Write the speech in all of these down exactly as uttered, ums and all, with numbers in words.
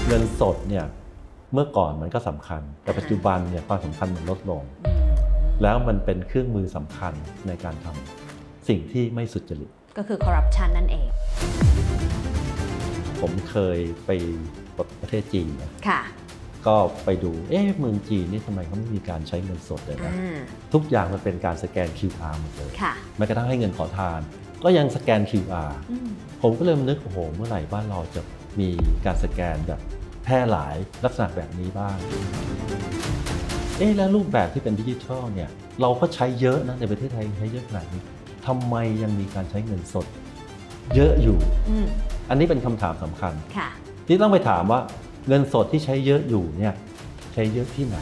เงินสดเนี่ยเมื่อก่อนมันก็สำคัญแต่ปัจจุบันเนี่ยความสำคัญมันลดลงแล้วมันเป็นเครื่องมือสำคัญในการทำสิ่งที่ไม่สุจริตก็คือคอร์รัปชันนั่นเองผมเคยไปประเทศจีนนะค่ะก็ไปดูเอ๊ะเมืองจีนนี่ทำไมเขาไม่มีการใช้เงินสดเลยนะทุกอย่างมันเป็นการสแกน คิว อาร์ หมดเลยแม้กระทั่งให้เงินขอทานก็ยังสแกน คิว อาร์ ผมก็เริ่มนึกโอ้โหเมื่อไหร่บ้านเราจะมีการสแกนแบบแพร่หลายลักษณะแบบนี้บ้างเอ๊ะแล้วรูปแบบที่เป็นดิจิทัลเนี่ยเราก็ใช้เยอะนะในประเทศไทยใช้เยอะขนาดนี้ทำไมยังมีการใช้เงินสดเยอะอยู่ อ, อันนี้เป็นคำถามสำคัญที่ต้องไปถามว่าเงินสดที่ใช้เยอะอยู่เนี่ยใช้เยอะที่ไหน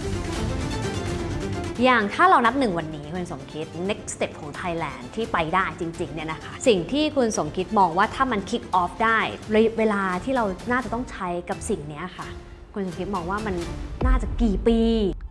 อย่างถ้าเรานับหนึ่งวันนี้คุณสมคิด next step ของ Thailand ที่ไปได้จริงๆเนี่ยนะคะสิ่งที่คุณสมคิดมองว่าถ้ามัน kick off ได้เวลาที่เราน่าจะต้องใช้กับสิ่งนี้ค่ะคุณสมคิดมองว่ามันน่าจะกี่ปี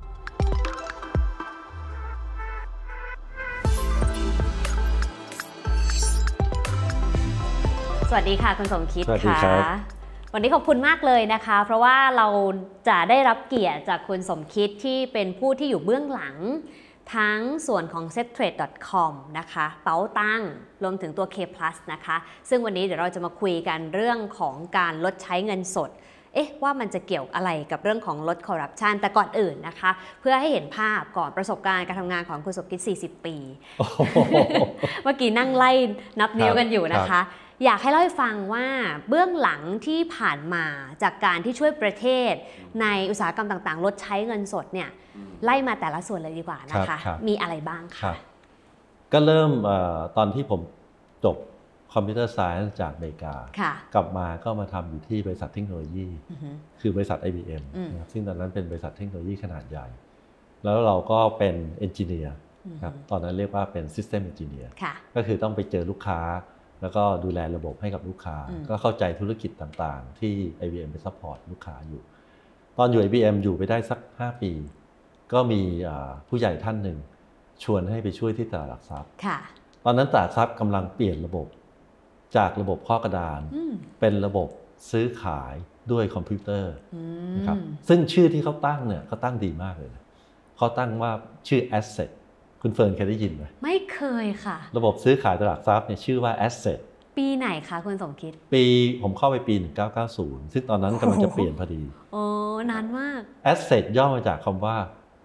สวัสดีค่ะคุณสมคิดค่ะวันนี้ขอบคุณมากเลยนะคะเพราะว่าเราจะได้รับเกียรติจากคุณสมคิดที่เป็นผู้ที่อยู่เบื้องหลังทั้งส่วนของ เซ็ตเทรด ดอท คอม นะคะเป๋าตังรวมถึงตัว เค พลัส นะคะซึ่งวันนี้เดี๋ยวเราจะมาคุยกันเรื่องของการลดใช้เงินสดเอ๊ะว่ามันจะเกี่ยวอะไรกับเรื่องของลดคอร์รัปชันแต่ก่อนอื่นนะคะเพื่อให้เห็นภาพก่อนประสบการณ์การทำงานของคุณสมคิดสี่สิบปี เมื่อกี้นั่งไล่นับนิ้วกันอยู่นะคะอยากให้เล่าให้ฟังว่าเบื้องหลังที่ผ่านมาจากการที่ช่วยประเทศในอุตสาหกรรมต่างๆลดใช้เงินสดเนี่ยไล่มาแต่ละส่วนเลยดีกว่านะคะมีอะไรบ้างคะก็เริ่มตอนที่ผมจบคอมพิวเตอร์ไซน์จากอเมริกากลับมาก็มาทำอยู่ที่บริษัทเทคโนโลยีคือบริษัท ไอ บี เอ็ม ซึ่งตอนนั้นเป็นบริษัทเทคโนโลยีขนาดใหญ่แล้วเราก็เป็นเอนจิเนียร์ครับตอนนั้นเรียกว่าเป็นซิสเต็มเอนจิเนียร์ก็คือต้องไปเจอลูกค้าแล้วก็ดูแลระบบให้กับลูกค้าก็เข้าใจธุรกิจต่างๆที่ ไอ บี เอ็ม ไปซัพพอร์ตลูกค้าอยู่ตอนอยู่ ไอ บี เอ็ม อยู่ไปได้สักห้าปีก็มีผู้ใหญ่ท่านหนึ่งชวนให้ไปช่วยที่ตลาดหลักทรัพย์ตอนนั้นตลาดหลักทรัพย์กำลังเปลี่ยนระบบจากระบบข้อกระดานเป็นระบบซื้อขายด้วยคอมพิวเตอร์นะครับซึ่งชื่อที่เขาตั้งเนี่ยเขาตั้งดีมากเลยเขาตั้งว่าชื่อ Assetคุณเฟิร์นเคยได้ยินไหมไม่เคยค่ะระบบซื้อขายตลาดทรัพย์เนี่ยชื่อว่า Asset ปีไหนคะคุณสมคิดปีผมเข้าไปปีหนึ่งเก้าเก้าศูนย์ซึ่งตอนนั้นกำลังจะเปลี่ยนพอดีโอ้นานมาก Asset ย่อมาจากคำว่า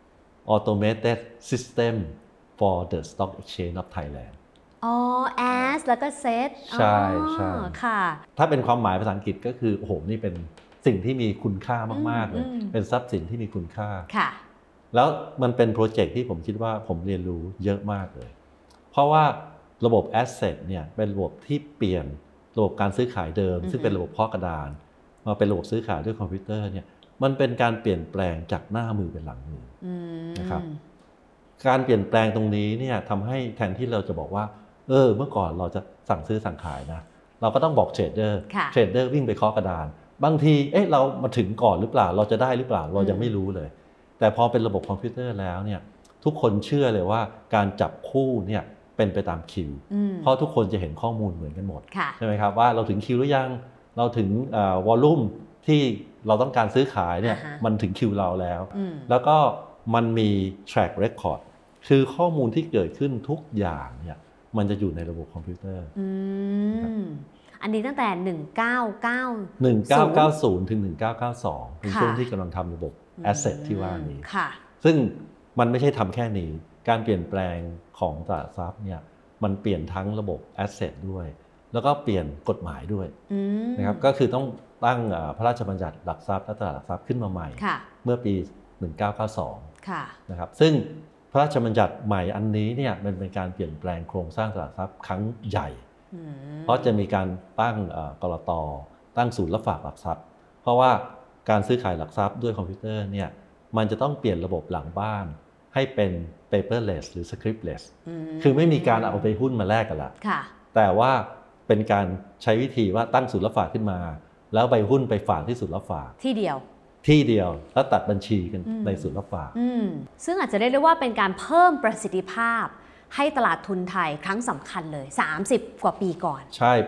Automated System for the Stock Exchange of Thailand อ๋อ as แล้วก็ set ใช่ใช่ค่ะถ้าเป็นความหมายภาษาอังกฤษก็คือโอ้โหนี่เป็นสิ่งที่มีคุณค่ามากๆเลยเป็นทรัพย์สินที่มีคุณค่าค่ะแล้วมันเป็นโปรเจกต์ที่ผมคิดว่าผมเรียนรู้เยอะมากเลยเพราะว่าระบบ Asset เนี่ยเป็นระบบที่เปลี่ยนระบบการซื้อขายเดิมซึ่งเป็นระบบข้อกระดานมาเป็นระบบซื้อขายด้วยคอมพิวเตอร์เนี่ยมันเป็นการเปลี่ยนแปลงจากหน้ามือเป็นหลังมือนะครับการเปลี่ยนแปลงตรงนี้เนี่ยทำให้แทนที่เราจะบอกว่าเออเมื่อก่อนเราจะสั่งซื้อสั่งขายนะเราก็ต้องบอกเทรดเดอร์เทรดเดอร์วิ่งไปเคาะกระดานบางทีเอ๊ะเรามาถึงก่อนหรือเปล่าเราจะได้หรือเปล่าเรายังไม่รู้เลยแต่พอเป็นระบบคอมพิวเตอร์แล้วเนี่ยทุกคนเชื่อเลยว่าการจับคู่เนี่ยเป็นไปตามคิวเพราะทุกคนจะเห็นข้อมูลเหมือนกันหมดใช่ไหมครับว่าเราถึงคิวหรือยังเราถึงวอลลุ่มที่เราต้องการซื้อขายเนี่ยมันถึงคิวเราแล้วแล้วก็มันมี track record คือข้อมูลที่เกิดขึ้นทุกอย่างเนี่ยมันจะอยู่ในระบบคอมพิวเตอร์อันนี้ตั้งแต่หนึ่งเก้าเก้าหนึ่งเก้าเก้าศูนย์ถึงหนึ่งเก้าเก้าสองเป็นช่วงที่กำลังทำระบบ Asset ที่ว่านี้ซึ่งมันไม่ใช่ทำแค่นี้การเปลี่ยนแปลงของตลาดทรัพย์เนี่ยมันเปลี่ยนทั้งระบบ Asset ด้วยแล้วก็เปลี่ยนกฎหมายด้วยนะครับก็คือต้องตั้งพระราชบัญญัติหลักทรัพย์และตลาดหลักทรัพย์ขึ้นมาใหม่เมื่อปีหนึ่งเก้าเก้าสองนะครับซึ่งพระราชบัญญัติใหม่อันนี้เนี่ยมันเป็นการเปลี่ยนแปลงโครงสร้างตลาดทรัพย์ครั้งใหญ่เพราะจะมีการตั้งกลต.ตั้งศูนย์รับฝากหลักทรัพย์เพราะว่าการซื้อขายหลักทรัพย์ด้วยคอมพิวเตอร์เนี่ยมันจะต้องเปลี่ยนระบบหลังบ้านให้เป็น paperless หรือ scriptless คือไม่มีการเอาไปหุ้นมาแลกกันละแต่ว่าเป็นการใช้วิธีว่าตั้งศูนย์รับฝากขึ้นมาแล้วใบหุ้นไปฝากที่ศูนย์รับฝากที่เดียวที่เดียวแล้วตัดบัญชีกันในศูนย์รับฝากซึ่งอาจจะได้เรียกว่าเป็นการเพิ่มประสิทธิภาพให้ตลาดทุนไทยครั้งสำคัญเลยสามสิบกว่าปีก่อนใช่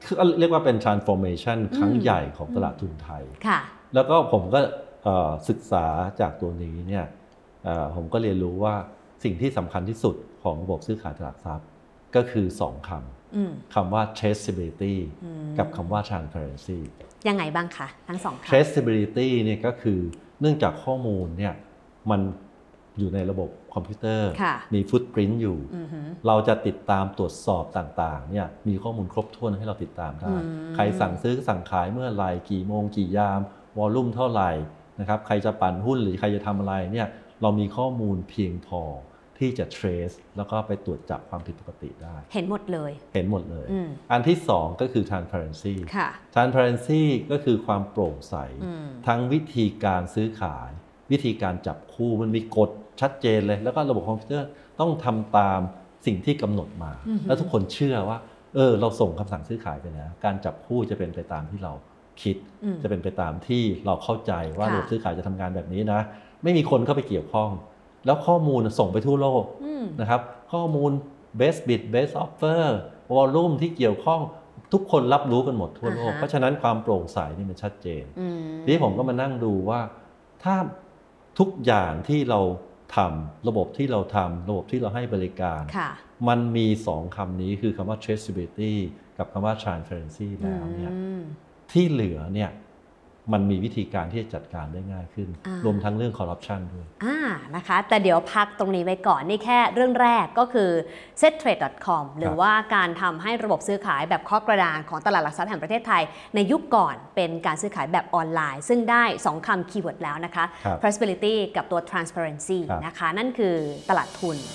คือเรียกว่าเป็น transformation ครั้งใหญ่ของตลาดทุนไทยค่ะแล้วก็ผมก็ศึกษาจากตัวนี้เนี่ยผมก็เรียนรู้ว่าสิ่งที่สำคัญที่สุดของระบบซื้อขายตลาดทรัพย์ก็คือสองคำคำว่า traceability กับคำว่า transparency ยังไงบ้างคะทั้งสองคำ traceability เนี่ยก็คือเนื่องจากข้อมูลเนี่ยมันอยู่ในระบบคอมพิวเตอร์มีฟุตปริ้นท์อยู่เราจะติดตามตรวจสอบต่างๆเนี่ยมีข้อมูลครบถ้วนให้เราติดตามได้ใครสั่งซื้อสั่งขายเมื่อไหร่กี่โมงกี่ยามวอลลุ่มเท่าไหร่นะครับใครจะปั่นหุ้นหรือใครจะทำอะไรเนี่ยเรามีข้อมูลเพียงพอที่จะ trace แล้วก็ไปตรวจจับความผิดปกติได้เห็นหมดเลยเห็นหมดเลยออันที่สองก็คือ transparency transparency ก็คือความโปร่งใสทั้งวิธีการซื้อขายวิธีการจับคู่มันมีกฎชัดเจนเลยแล้วก็ระบบคอมพิวเตอร์ต้องทำตามสิ่งที่กำหนดมาแล้วทุกคนเชื่อว่าเออเราส่งคำสั่งซื้อขายไปนะการจับคู่จะเป็นไปตามที่เราคิดจะเป็นไปตามที่เราเข้าใจว่าระบบซื้อขายจะทำงานแบบนี้นะไม่มีคนเข้าไปเกี่ยวข้องแล้วข้อมูลส่งไปทั่วโลกนะครับข้อมูล best bid best offer volume ที่เกี่ยวข้องทุกคนรับรู้กันหมดทั่วโลก uh-huh. เพราะฉะนั้นความโปร่งใสนี่มันชัดเจนทีนี้ผมก็มานั่งดูว่าถ้าทุกอย่างที่เราทำระบบที่เราทำระบบที่เราให้บริการมันมีสองคำนี้คือคำว่า traceability กับคำว่า transparency แล้วเนี่ยที่เหลือเนี่ยมันมีวิธีการที่จะจัดการได้ง่ายขึ้นรวมทั้งเรื่องคอร์รัปชันด้วยอ่านะคะแต่เดี๋ยวพักตรงนี้ไว้ก่อนนี่แค่เรื่องแรกก็คือ เซ็ตเทรด ดอท คอม หรือว่าการทำให้ระบบซื้อขายแบบข้อกระดานของตลาดหลักทรัพย์แห่งประเทศไทยในยุคก่อนเป็นการซื้อขายแบบออนไลน์ซึ่งได้สองคำคีย์เวิร์ดแล้วนะคะ traceability กับตัว transparency นะคะนั่นคือตลาดทุน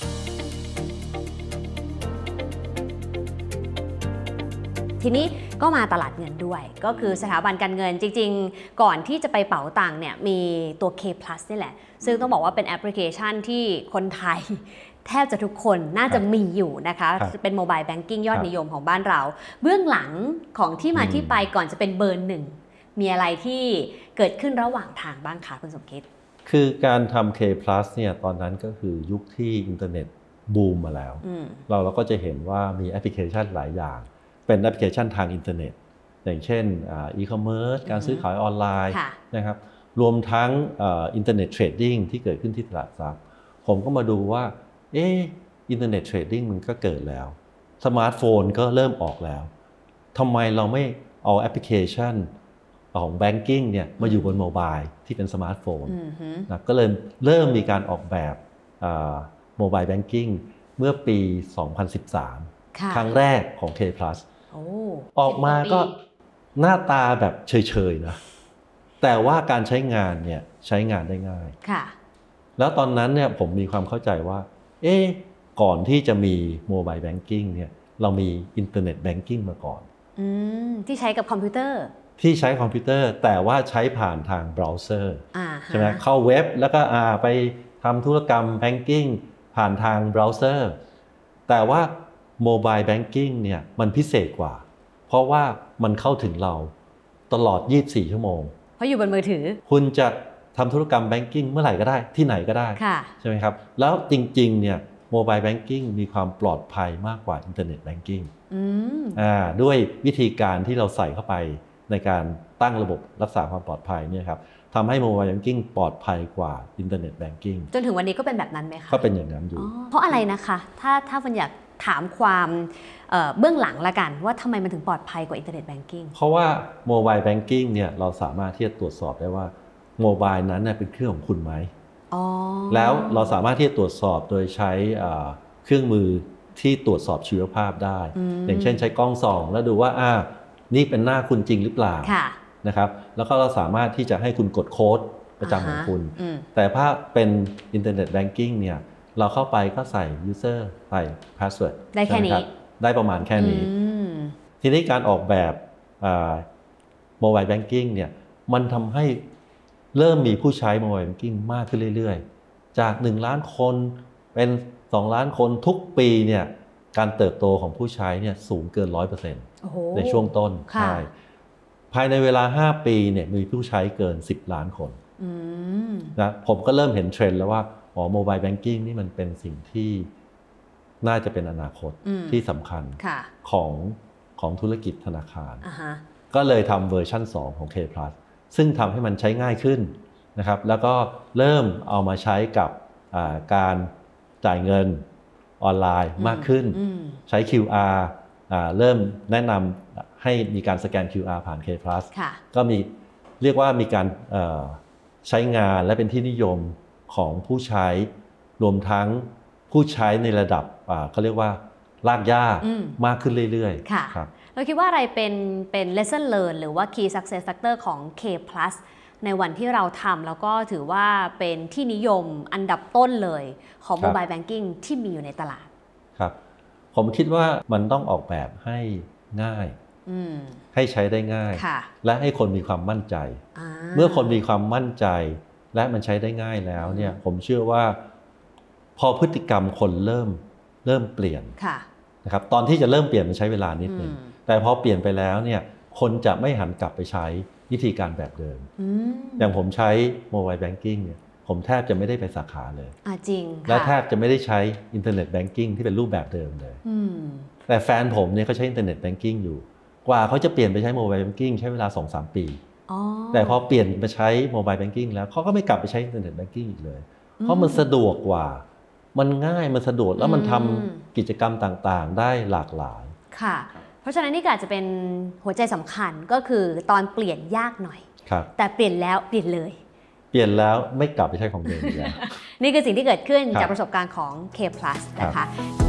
ทีนี้ก็มาตลาดเงินด้วยก็คือสถาบันการเงินจริงๆก่อนที่จะไปเป๋าตังค์เนี่ยมีตัว K Plus นี่แหละซึ่งต้องบอกว่าเป็นแอปพลิเคชันที่คนไทยแทบจะทุกคนน่าจะมีอยู่นะคะเป็นโมบายแบงกิ้งยอดนิยมของบ้านเราเบื้องหลังของที่มาที่ไปก่อนจะเป็นเบอร์หนึ่งมีอะไรที่เกิดขึ้นระหว่างทางบ้างคะคุณสมคิดคือการทำ K Plus เนี่ยตอนนั้นก็คือยุคที่อินเทอร์เน็ตบูมมาแล้วเราเราก็จะเห็นว่ามีแอปพลิเคชันหลายอย่างเป็นแอปพลิเคชันทางอินเทอร์เน็ตอย่างเช่นอีคอมเมิร์ซการซื้อขายออนไลน์นะครับรวมทั้งอินเทอร์เน็ตเทรดดิ้งที่เกิดขึ้นที่ตลาดทรัพย์ผมก็มาดูว่าเอออินเทอร์เน็ตเทรดดิ้งมันก็เกิดแล้วสมาร์ทโฟนก็เริ่มออกแล้วทำไมเราไม่เอาแอปพลิเคชันของแบงกิ้งเนี่ยมาอยู่บนโมบายที่เป็นสมาร์ทโฟนนะก็เลยเริ่มมีการออกแบบโมบายแบงกิ้งเมื่อปีสองพันสิบสามครั้งแรกของ K Plus ออกมาก็หน้าตาแบบเฉยๆนะแต่ว่าการใช้งานเนี่ยใช้งานได้ง่ายแล้วตอนนั้นเนี่ยผมมีความเข้าใจว่าเอ๊ะก่อนที่จะมีโมบายแบงกิ้งเนี่ยเรามีอินเทอร์เน็ตแบงกิ้งมาก่อนอืมที่ใช้กับคอมพิวเตอร์ที่ใช้คอมพิวเตอร์แต่ว่าใช้ผ่านทางเบราว์เซอร์ใช่ไหมเข้าเว็บแล้วก็อ่าไปทำธุรกรรมแบงกิ้งผ่านทางเบราว์เซอร์แต่ว่าโมบายแบงกิ้งเนี่ยมันพิเศษกว่าเพราะว่ามันเข้าถึงเราตลอดยี่สิบสี่ชั่วโมงเพราะอยู่บนมือถือคุณจะทำธุรกรรมแบงกิ้งเมื่อไหร่ก็ได้ที่ไหนก็ได้ใช่ไหมครับแล้วจริงๆเนี่ยโมบายแบงกิ้งมีความปลอดภัยมากกว่าอินเทอร์เน็ตแบงกิ้งด้วยวิธีการที่เราใส่เข้าไปในการตั้งระบบรักษาความปลอดภัยเนี่ยครับทำให้โมบายแบงกิ้งปลอดภัยกว่าอินเทอร์เน็ตแบงกิ้งจนถึงวันนี้ก็เป็นแบบนั้นไหมคะก็เป็นอย่างนั้นอยู่เพราะอะไรนะคะถ้าถ้าฟันอยากถามความเ, เบื้องหลังละกันว่าทำไมมันถึงปลอดภัยกว่าอินเทอร์เน็ตแบงกิ้งเพราะว่าโมบายแบงกิ้งเนี่ยเราสามารถที่จะตรวจสอบได้ว่าโมบายนั้นเป็นเครื่องของคุณไหมแล้วเราสามารถที่จะตรวจสอบโดยใช้เครื่องมือที่ตรวจสอบชีวภาพได้อย่างเช่นใช้กล้องส่องแล้วดูว่าอ่านี่เป็นหน้าคุณจริงหรือเปล่านะครับแล้วก็เราสามารถที่จะให้คุณกดโค้ดประจำของคุณแต่ถ้าเป็นอินเทอร์เน็ตแบงกิ้งเนี่ยเราเข้าไปก็ใส่ user ใส่ password ได้แค่นี้ได้ประมาณแค่นี้ทีนี้การออกแบบโมบายแบงกิ้งเนี่ยมันทำให้เริ่มมีผู้ใช้โมบายแบงกิ้งมากขึ้นเรื่อยๆจากหนึ่งล้านคนเป็นสองล้านคนทุกปีเนี่ยการเติบโตของผู้ใช้เนี่ยสูงเกิน ร้อยเปอร์เซ็นต์ ในช่วงต้นใช่ภายในเวลาห้าปีเนี่ยมีผู้ใช้เกินสิบล้านคนนะผมก็เริ่มเห็นเทรนด์แล้วว่าอ๋อโมบายแบงกิ้งนี่มันเป็นสิ่งที่น่าจะเป็นอนาคตที่สำคัญของของธุรกิจธนาคาร uh-huh. ก็เลยทำเวอร์ชันสองของ K Plus ซึ่งทำให้มันใช้ง่ายขึ้นนะครับแล้วก็เริ่มเอามาใช้กับการจ่ายเงินออนไลน์มากขึ้นใช้ คิว อาร์ เริ่มแนะนำให้มีการสแกน คิว อาร์ ผ่าน K Plus ก็มีเรียกว่ามีการใช้งานและเป็นที่นิยมของผู้ใช้รวมทั้งผู้ใช้ในระดับเขาเรียกว่าลากย่ามากขึ้นเรื่อยๆครับเราคิดว่าอะไรเป็นเป็น lesson learn หรือว่า key success factor ของ K Plus ในวันที่เราทำแล้วก็ถือว่าเป็นที่นิยมอันดับต้นเลยของ mobile banking ที่มีอยู่ในตลาดครับผมคิดว่ามันต้องออกแบบให้ง่ายให้ใช้ได้ง่ายและให้คนมีความมั่นใจเมื่อคนมีความมั่นใจและมันใช้ได้ง่ายแล้วเนี่ยผมเชื่อว่าพอพฤติกรรมคนเริ่มเริ่มเปลี่ยนนะครับตอนที่จะเริ่มเปลี่ยนมันใช้เวลานิดนึงแต่พอเปลี่ยนไปแล้วเนี่ยคนจะไม่หันกลับไปใช้วิธีการแบบเดิมอย่างผมใช้ Mobile Banking เนี่ยผมแทบจะไม่ได้ไปสาขาเลยจริงและแทบจะไม่ได้ใช้อินเทอร์เน็ตแบงกิ้งที่เป็นรูปแบบเดิมเลยแต่แฟนผมเนี่ยเขาใช้อินเทอร์เน็ตแบงกิ้งอยู่กว่าเขาจะเปลี่ยนไปใช้ Mobile Banking ใช้เวลา สองถึงสาม ปีแต่พอเปลี่ยนไปใช้ Mobile Banking แล้วเขาก็ไม่กลับไปใช้อินเทอร์เน็ตแบงกิ้งอีกเลยเพราะมันสะดวกกว่ามันง่ายมันสะดวกแล้วมันทำกิจกรรมต่างๆได้หลากหลายค่ะเพราะฉะนั้นนี่ก็อาจจะเป็นหัวใจสำคัญก็คือตอนเปลี่ยนยากหน่อยแต่เปลี่ยนแล้วเปลี่ยนเลยเปลี่ยนแล้วไม่กลับไปใช้ของเดิมอีกแล้วนี่คือสิ่งที่เกิดขึ้นจากประสบการณ์ของ K Plus นะคะ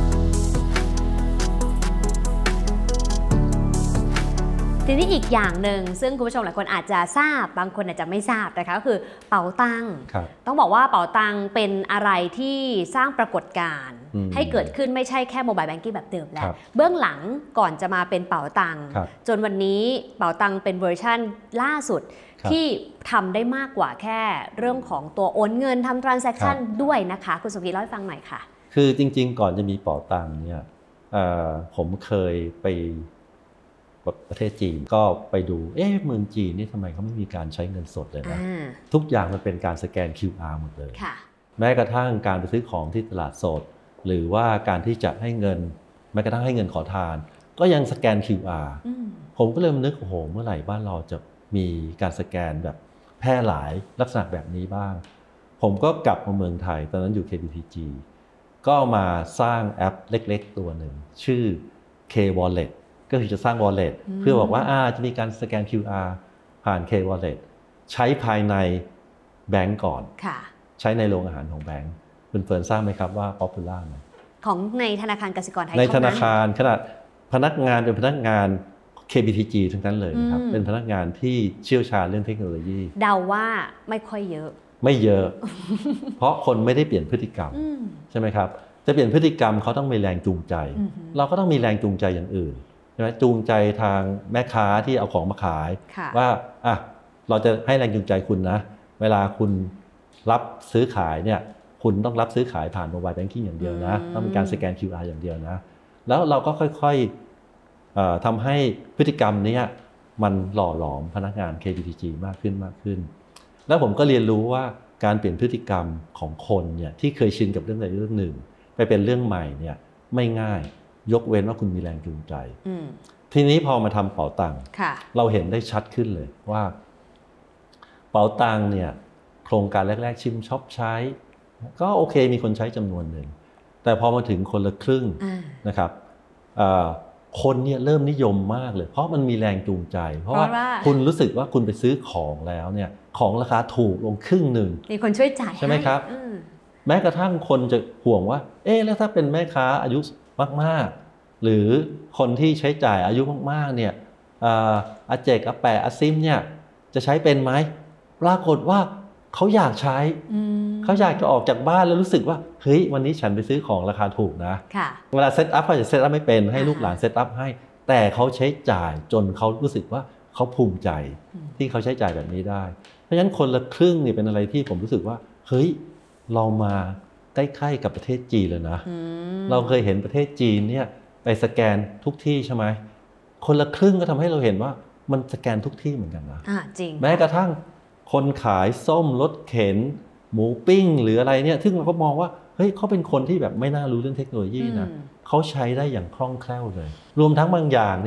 ทีนี้อีกอย่างหนึ่งซึ่งคุณผู้ชมหลายคนอาจจะทราบบางคนอาจจะไม่ทราบนะคะก็คือเป๋าตังค์ต้องบอกว่าเป๋าตังค์เป็นอะไรที่สร้างปรากฏการณ์ให้เกิดขึ้นไม่ใช่แค่โมบายแบงกิ้งแบบเดิมแล้วเบื้องหลังก่อนจะมาเป็นเป๋าตังค์จนวันนี้เป๋าตังค์เป็นเวอร์ชั่นล่าสุดที่ทำได้มากกว่าแค่เรื่องของตัวโอนเงินทำ transaction ด้วยนะคะคุณสมคิดเล่าให้ฟังหน่อยค่ะคือจริงๆก่อนจะมีเป๋าตังค์เนี่ยผมเคยไปประเทศจีนก็ไปดูเอ๊ะเมืองจีนนี่ทำไมเขาไม่มีการใช้เงินสดเลยนะทุกอย่างมันเป็นการสแกน คิว อาร์ หมดเลยแม้กระทั่งการไปซื้อของที่ตลาดสดหรือว่าการที่จะให้เงินแม้กระทั่งให้เงินขอทานก็ยังสแกน คิว อาร์ ผมก็เลยนึกโอ้โหเมื่อไหร่บ้านเราจะมีการสแกนแบบแพร่หลายลักษณะแบบนี้บ้างผมก็กลับมาเมืองไทยตอนนั้นอยู่ เค บี ที จี ก็มาสร้างแอปเล็กๆตัวหนึ่งชื่อ K Walletก็คือจะสร้าง wallet เพื่อบอกว่าจะมีการสแกน คิว อาร์ ผ่าน K Wallet ใช้ภายในแบงก์ก่อนใช้ในโรงอาหารของแบงก์คุณเฟิร์นทราบไหมครับว่า popular ไหมของในธนาคารกสิกรไทยในธนาคารขนาดพนักงานเป็นพนักงาน เค บี ที จี ทั้งนั้นเลยนะครับเป็นพนักงานที่เชี่ยวชาญเรื่องเทคโนโลยีเดาว่าไม่ค่อยเยอะไม่เยอะ เพราะคนไม่ได้เปลี่ยนพฤติกรรมใช่ไหมครับจะเปลี่ยนพฤติกรรมเขาต้องมีแรงจูงใจเราก็ต้องมีแรงจูงใจอย่างอื่นใช่ไหมจูงใจทางแม่ค้าที่เอาของมาขายว่าอ่ะเราจะให้แรงจูงใจคุณนะเวลาคุณรับซื้อขายเนี่ยคุณต้องรับซื้อขายผ่านโมบายแบงกิ้งอย่างเดียวนะต้องมีการสแกน คิว อาร์ อย่างเดียวนะแล้วเราก็ค่อยๆทำให้พฤติกรรมนี้มันหล่อหลอมพนักงาน เค บี ที จี มากขึ้นมากขึ้นแล้วผมก็เรียนรู้ว่าการเปลี่ยนพฤติกรรมของคนเนี่ยที่เคยชินกับเรื่องใดเรื่องหนึ่งไปเป็นเรื่องใหม่เนี่ยไม่ง่ายยกเว้นว่าคุณมีแรงจูงใจทีนี้พอมาทำเป๋าตังค์เราเห็นได้ชัดขึ้นเลยว่าเป๋าตังค์เนี่ยโครงการแรกๆชิมช็อปใช้ก็โอเคมีคนใช้จำนวนหนึ่งแต่พอมาถึงคนละครึ่งนะครับคนเนี่ยเริ่มนิยมมากเลยเพราะมันมีแรงจูงใจเพราะว่าคุณรู้สึกว่าคุณไปซื้อของแล้วเนี่ยของราคาถูกลงครึ่งหนึ่งมีคนช่วยจ่ายใช่ไหมครับแม้กระทั่งคนจะห่วงว่าเอ๊ะแล้วถ้าเป็นแม่ค้าอายุมากๆหรือคนที่ใช้จ่ายอายุมากๆเนี่ยอาเจกอาแปะอาซิมเนี่ยจะใช้เป็นไหมปรากฏว่าเขาอยากใช้เขาอยากจะออกจากบ้านแล้วรู้สึกว่าเฮ้ยวันนี้ฉันไปซื้อของราคาถูกนะเวลาเซตอัพเขาจะเซตอัพไม่เป็นให้ลูกหลานเซตอัพให้แต่เขาใช้จ่ายจนเขารู้สึกว่าเขาภูมิใจที่เขาใช้จ่ายแบบนี้ได้เพราะฉะนั้นคนละครึ่งนี่เป็นอะไรที่ผมรู้สึกว่าเฮ้ยเรามาใกล้ๆกับประเทศจีนเลยนะเราเคยเห็นประเทศจีนเนี่ยไปสแกนทุกที่ใช่ไหมคนละครึ่งก็ทำให้เราเห็นว่ามันสแกนทุกที่เหมือนกันนะจริงแม้กระทั่งคนขายส้มรถเข็นหมูปิ้งหรืออะไรเนี่ยซึ่งเราก็มองว่าเฮ้ยเขาเป็นคนที่แบบไม่น่ารู้เรื่องเทคโนโลยีนะเขาใช้ได้อย่างคล่องแคล่วเลยรวมทั้งบางอย่างเนี่ย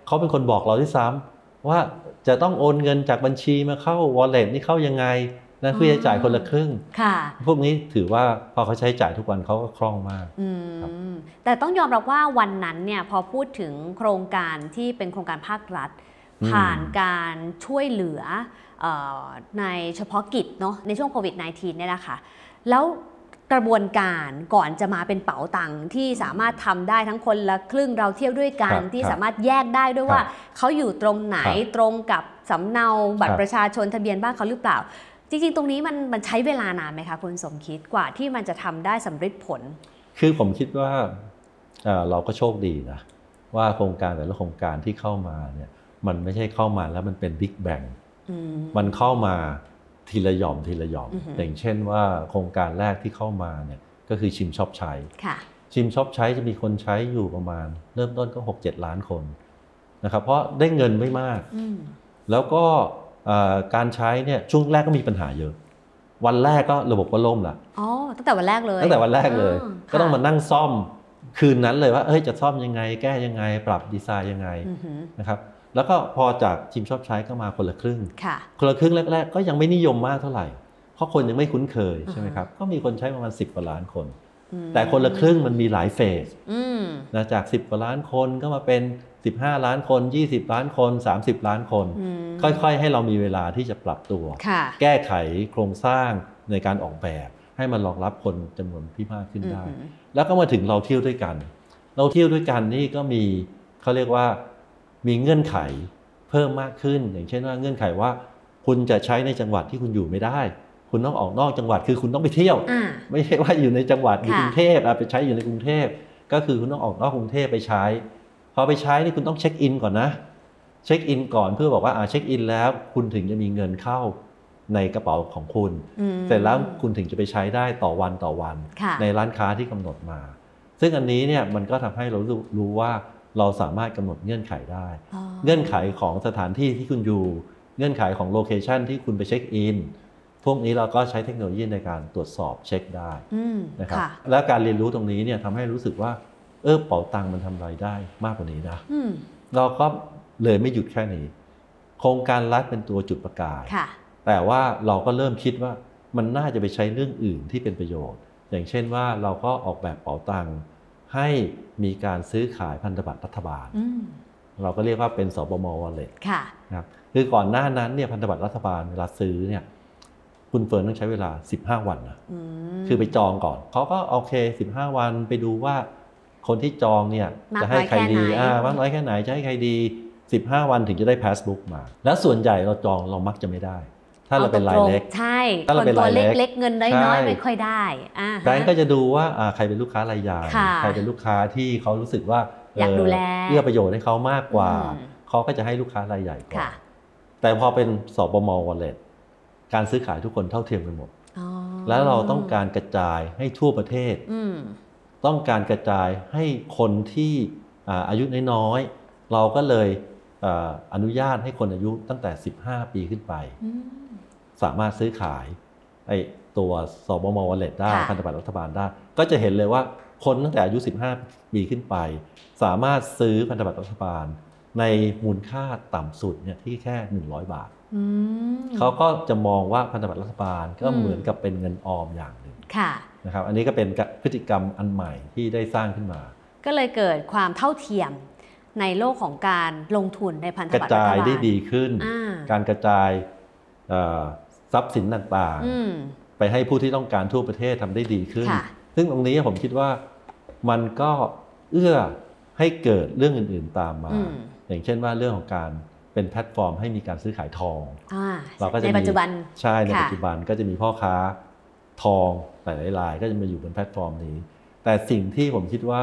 เขาเป็นคนบอกเราที่ซ้ำว่าจะต้องโอนเงินจากบัญชีมาเข้า wallet นี่เข้ายังไงนะเพื่อจะจ่ายคนละครึ่งพวกนี้ถือว่าพอเขาใช้จ่ายทุกวันเขาก็คล่องมากแต่ต้องยอมรับว่าวันนั้นเนี่ยพอพูดถึงโครงการที่เป็นโครงการภาครัฐผ่านการช่วยเหลือในเฉพาะกิจเนาะในช่วงโควิด สิบเก้า เนี่ยนะคะแล้วกระบวนการก่อนจะมาเป็นเป๋าตังค์ที่สามารถทำได้ทั้งคนละครึ่งเราเที่ยวด้วยกันที่สามารถแยกได้ด้วยว่าเขาอยู่ตรงไหนตรงกับสำเนาบัตรประชาชนทะเบียนบ้านเขาหรือเปล่าจริงๆตรงนี้มันมันใช้เวลานานไหมคะคุณสมคิดกว่าที่มันจะทำได้สำเร็จผลคือผมคิดว่าเราก็โชคดีนะว่าโครงการแต่ละโครงการที่เข้ามาเนี่ยมันไม่ใช่เข้ามาแล้วมันเป็นบิ๊กแบงมันเข้ามาทีละหย่อมทีละหย่อมอย่างเช่นว่าโครงการแรกที่เข้ามาเนี่ยก็คือชิมช็อปใช้ชิมช็อปใช้จะมีคนใช้อยู่ประมาณเริ่มต้นก็ หกเจ็ด ล้านคนนะครับเพราะได้เงินไม่มากแล้วก็การใช้เนี่ยช่วงแรกก็มีปัญหาเยอะวันแรกก็ระบบก็ล่มละอ๋อตั้งแต่วันแรกเลยตั้งแต่วันแรกเลยก็ต้องมานั่งซ่อมคืนนั้นเลยว่าเอ้ยจะซ่อมยังไงแก้ยังไงปรับดีไซน์ยังไงนะครับแล้วก็พอจากชิมชอบใช้ก็มาคนละครึ่งคนละครึ่งแรกๆก็ยังไม่นิยมมากเท่าไหร่เพราะคนยังไม่คุ้นเคยใช่ไหมครับก็มีคนใช้ประมาณสิบกว่าล้านคนแต่คนละครึ่งมันมีหลายเฟสนะจากสิบกว่าล้านคนก็มาเป็นสิบห้าล้านคนยี่สิบล้านคนสามสิบล้านคนค่อยๆให้เรามีเวลาที่จะปรับตัวแก้ไขโครงสร้างในการออกแบบให้มันรองรับคนจำนวนที่มากขึ้นได้แล้วก็มาถึงเราเที่ยวด้วยกันเราเที่ยวด้วยกันนี่ก็มีเขาเรียกว่ามีเงื่อนไขเพิ่มมากขึ้นอย่างเช่นว่าเงื่อนไขว่าคุณจะใช้ในจังหวัดที่คุณอยู่ไม่ได้คุณต้องออกนอกจังหวัดคือคุณต้องไปเที่ยวไม่ใช่ว่าอยู่ในจังหวัดอยู่กรุงเทพไปใช้อยู่ในกรุงเทพก็คือคุณต้องออกนอกกรุงเทพไปใช้พอไปใช้นี่คุณต้องเช็คอินก่อนนะเช็คอินก่อนเพื่อบอกว่าอ่าเช็คอินแล้วคุณถึงจะมีเงินเข้าในกระเป๋าของคุณเสร็จแล้วคุณถึงจะไปใช้ได้ต่อวันต่อวันในร้านค้าที่กำหนดมาซึ่งอันนี้เนี่ยมันก็ทำให้เรารู้ว่าเราสามารถกำหนดเงื่อนไขได้เงื่อนไขของสถานที่ที่คุณอยู่เงื่อนไขของโลเคชันที่คุณไปเช็คอินพวกนี้เราก็ใช้เทคโนโลยีในการตรวจสอบเช็คได้นะครับและการเรียนรู้ตรงนี้เนี่ยทำให้รู้สึกว่าเออเป๋าตังค์มันทำอะไรได้มากกว่านี้นะเราก็เลยไม่หยุดแค่นี้โครงการรัฐเป็นตัวจุดประกายแต่ว่าเราก็เริ่มคิดว่ามันน่าจะไปใช้เรื่องอื่นที่เป็นประโยชน์อย่างเช่นว่าเราก็ออกแบบเป๋าตังค์ให้มีการซื้อขายพันธบัตรรัฐบาลเราก็เรียกว่าเป็นสบม Wallet นะครับคือก่อนหน้านั้นเนี่ยพันธบัตรรัฐบาลเวลาซื้อเนี่ยคุณเฟิร์นต้องใช้เวลาสิบห้าวันนะคือไปจองก่อนเขาก็โอเคสิบห้าวันไปดูว่าคนที่จองเนี่ยจะให้ใครดีอ่ามากน้อยแค่ไหนจะให้ใครดีสิบห้าวันถึงจะได้พาสบุ๊กมาแล้วส่วนใหญ่เราจองเรามักจะไม่ได้ถ้าเราเป็นรายเล็กใช่ถ้าเราเป็นรายเล็กเงินน้อยๆไม่ค่อยได้แบงก์ก็จะดูว่าใครเป็นลูกค้ารายใหญ่ใครเป็นลูกค้าที่เขารู้สึกว่าอยากดูแลเอื้อประโยชน์ให้เขามากกว่าเขาก็จะให้ลูกค้ารายใหญ่ก่อนแต่พอเป็นสบม Wallet การซื้อขายทุกคนเท่าเทียมกันหมดแล้วเราต้องการกระจายให้ทั่วประเทศต้องการกระจายให้คนที่อายุน้อยๆเราก็เลยอนุญาตให้คนอายุตั้งแต่สิบห้าปีขึ้นไปสามารถซื้อขายไอ้ตัวสบม Wallet ได้พันธบัตรรัฐบาลได้ก็จะเห็นเลยว่าคนตั้งแต่อายุสิบห้าปีขึ้นไปสามารถซื้อพันธบัตรรัฐบาลในมูลค่าต่ำสุดเนี่ยที่แค่หนึ่งร้อยบาทเขาก็จะมองว่าพันธบัตรรัฐบาลก็เหมือนกับเป็นเงินออมอย่างหนึ่งนะครับอันนี้ก็เป็นพฤติกรรมอันใหม่ที่ได้สร้างขึ้นมาก็เลยเกิดความเท่าเทียมในโลกของการลงทุนในพันธบัตรรัฐบาลกระจายได้ดีขึ้นการกระจายทรัพย์สินต่างๆไปให้ผู้ที่ต้องการทั่วประเทศทำได้ดีขึ้นซึ่งตรงนี้ผมคิดว่ามันก็เอื้อให้เกิดเรื่องอื่นๆตามมาอย่างเช่นว่าเรื่องของการเป็นแพลตฟอร์มให้มีการซื้อขายทองเราก็จะในปัจจุบันใช่ในปัจจุบันก็จะมีพ่อค้าทองหลายรายก็จะมาอยู่บนแพลตฟอร์มนี้แต่สิ่งที่ผมคิดว่า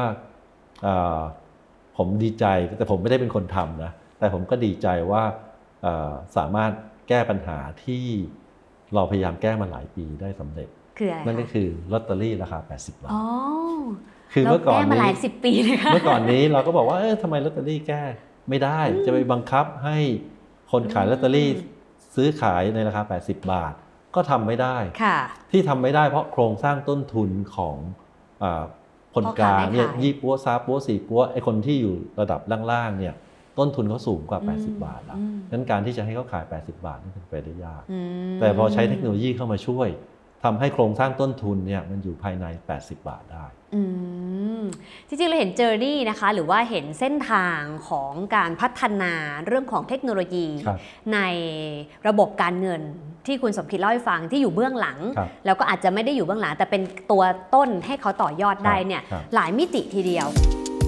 ผมดีใจแต่ผมไม่ได้เป็นคนทำนะแต่ผมก็ดีใจว่าสามารถแก้ปัญหาที่เราพยายามแก้มาหลายปีได้สำเร็จนั่นก็คือลอตเตอรี่ราคาแปดสิบบาทคือเมื่อก่อนนี้แก้มาหลายสิบปีเลยค่ะเมื่อก่อนนี้เราก็บอกว่าเออทำไมลอตเตอรี่แก้ไม่ได้จะไปบังคับให้คนขายลอตเตอรี่ซื้อขายในราคาแปดสิบบาทก็ทำไม่ได้ที่ทำไม่ได้เพราะโครงสร้างต้นทุนของคนกลางเนี่ยยี่ปัวซาปัวสี่ปัวไอคนที่อยู่ระดับล่างๆเนี่ยต้นทุนเขาสูงกว่าแปดสิบบาทแล้วงั้นการที่จะให้เขาขายแปดสิบบาทนี่เป็นไปได้ยากแต่พอใช้เทคโนโลยีเข้ามาช่วยทำให้โครงสร้างต้นทุนเนี่ยมันอยู่ภายในแปดสิบบาทได้จริงๆเราเห็นเจอร์นี่นะคะหรือว่าเห็นเส้นทางของการพัฒนาเรื่องของเทคโนโลยีในระบบการเงินที่คุณสมคิดเล่าให้ฟังที่อยู่เบื้องหลังแล้วก็อาจจะไม่ได้อยู่เบื้องหลังแต่เป็นตัวต้นให้เขาต่อยอดได้เนี่ยหลายมิติทีเดียว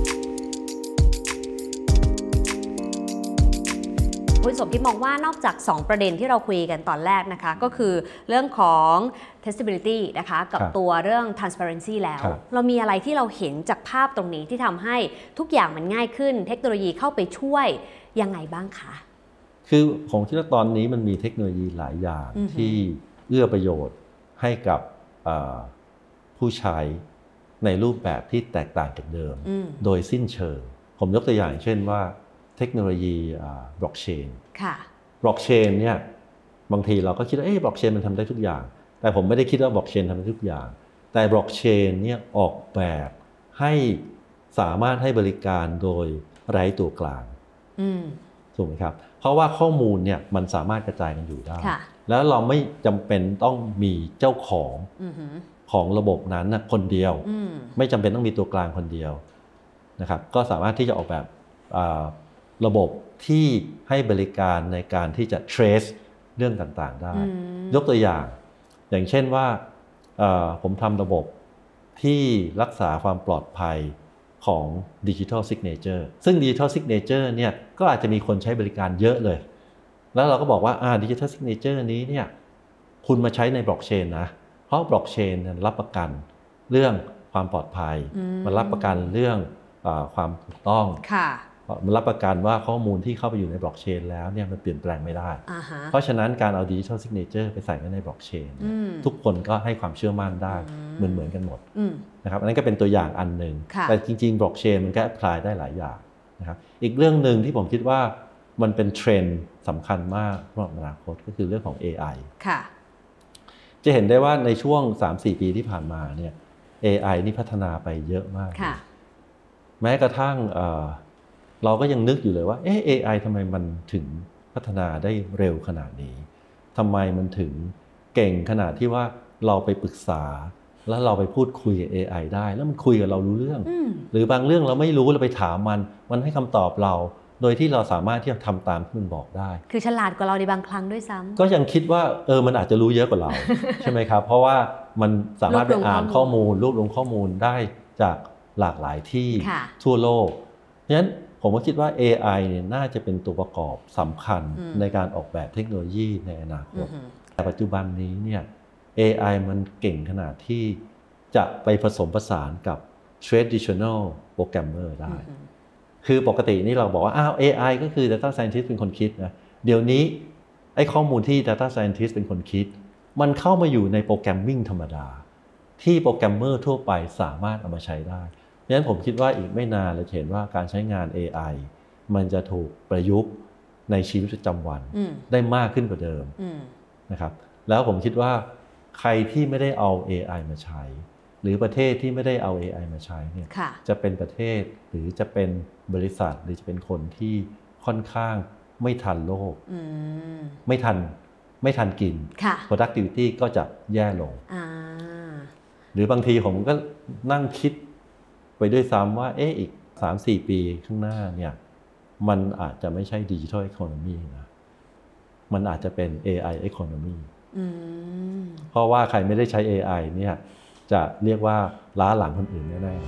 คุณสมคิดมองว่านอกจากสองประเด็นที่เราคุยกันตอนแรกนะคะก็คือเรื่องของ testability นะคะกับตัวเรื่อง transparency แล้วเรามีอะไรที่เราเห็นจากภาพตรงนี้ที่ทำให้ทุกอย่างมันง่ายขึ้นเทคโนโลยีเข้าไปช่วยยังไงบ้างคะคือผมคิดว่าตอนนี้มันมีเทคโนโลยีหลายอย่างที่เอื้อประโยชน์ให้กับผู้ใช้ในรูปแบบที่แตกต่างจากเดิมโดยสิ้นเชิงผมยกตัวอย่างเช่นว่าเทคโนโลยีบล็อกเชนบล็อกเชนเนี่ยบางทีเราก็คิดว่าเอ๊ะบล็อกเชนมันทำได้ทุกอย่างแต่ผมไม่ได้คิดว่าบล็อกเชนทำได้ทุกอย่างแต่บล็อกเชนเนี่ยออกแบบให้สามารถให้บริการโดยไร้ตัวกลางถูกไหมครับเพราะว่าข้อมูลเนี่ยมันสามารถกระจายกันอยู่ได้แล้วเราไม่จำเป็นต้องมีเจ้าของของระบบนั้นคนเดียวไม่จำเป็นต้องมีตัวกลางคนเดียวนะครับก็สามารถที่จะออกแบบระบบที่ให้บริการในการที่จะ trace เรื่องต่างๆได้ยกตัวอย่างอย่างเช่นว่าผมทำระบบที่รักษาความปลอดภัยของ Digital Signature ซึ่ง Digital Signature เนี่ยก็อาจจะมีคนใช้บริการเยอะเลยแล้วเราก็บอกว่าอ่า Digital Signature นี้เนี่ยคุณมาใช้ในบล็อกเชนนะเพราะบล็อกเชนรับประกันเรื่องความปลอดภัยมันรับประกันเรื่องความถูกต้องมันรับประกันว่าข้อมูลที่เข้าไปอยู่ในบล็อกเชนแล้วเนี่ยมันเปลี่ยนแปลงไม่ได้ uh-huh. เพราะฉะนั้นการเอา Digital Signature ไปใส่ไว้ในบล็อกเชนทุกคนก็ให้ความเชื่อมั่นได้เหมือนเหมือนกันหมดนะครับอันนั้นก็เป็นตัวอย่างอันหนึ่งแต่จริงๆบล็อกเชนมันก็แอพพลายได้หลายอย่างนะครับอีกเรื่องหนึ่งที่ผมคิดว่ามันเป็นเทรนด์สำคัญมากสำหรับอนาคตก็คือเรื่องของ เอ ไอ ค่ะจะเห็นได้ว่าในช่วง สามถึงสี่ ปีที่ผ่านมาเนี่ย เอ ไอ นี่พัฒนาไปเยอะมากแม้กระทั่งเราก็ยังนึกอยู่เลยว่าเอ๊ะ เอ ไอ ทำไมมันถึงพัฒนาได้เร็วขนาดนี้ทำไมมันถึงเก่งขนาดที่ว่าเราไปปรึกษาแล้วเราไปพูดคุยกับ เอ ไอ ได้แล้วมันคุยกับเรารู้เรื่องหรือบางเรื่องเราไม่รู้เราไปถามมันมันให้คำตอบเราโดยที่เราสามารถที่จะทำตามที่มันบอกได้คือฉลาดกว่าเราในบางครั้งด้วยซ้ำก็ยังคิดว่าเออมันอาจจะรู้เยอะกว่าเรา ใช่ไหมครับเพราะว่ามันสามารถไปอ่านข้อมูลรวบรวมข้อมูลได้จากหลากหลายที่ทั่วโลกเพราะฉะนั้นผมก็คิดว่า เอ ไอ เนี่ยน่าจะเป็นตัวประกอบสำคัญในการออกแบบเทคโนโลยีในอนาคตแต่ปัจจุบันนี้เนี่ย เอ ไอ มันเก่งขนาดที่จะไปผสมผสานกับ traditional programmer ได้คือปกตินี่เราบอกว่าอ้าว เอ ไอ ก็คือ data scientist เป็นคนคิดนะเดี๋ยวนี้ไอ้ข้อมูลที่ data scientist เป็นคนคิดมันเข้ามาอยู่ในโปรแกรมมิ่งธรรมดาที่โปรแกรมเมอร์ทั่วไปสามารถเอามาใช้ได้เพราะฉะนั้นผมคิดว่าอีกไม่นานเราจะเห็นว่าการใช้งาน เอ ไอ มันจะถูกประยุกต์ในชีวิตประจำวันได้มากขึ้นกว่าเดิมนะครับแล้วผมคิดว่าใครที่ไม่ได้เอา เอ ไอ มาใช้หรือประเทศที่ไม่ได้เอา เอ ไอ มาใช้เนี่ยจะเป็นประเทศหรือจะเป็นบริษัทหรือจะเป็นคนที่ค่อนข้างไม่ทันโลกไม่ทันไม่ทันกิน productivity ก็จะแย่ลงหรือบางทีผมก็นั่งคิดไปด้วยซ้ำว่าเอ๊ะอีก สามถึงสี่ ปีข้างหน้าเนี่ยมันอาจจะไม่ใช่ Digital Economy นะมันอาจจะเป็น เอ ไอ Economy เพราะว่าใครไม่ได้ใช้ เอ ไอ เนี่ยจะเรียกว่าล้าหลังคนอื่นแน่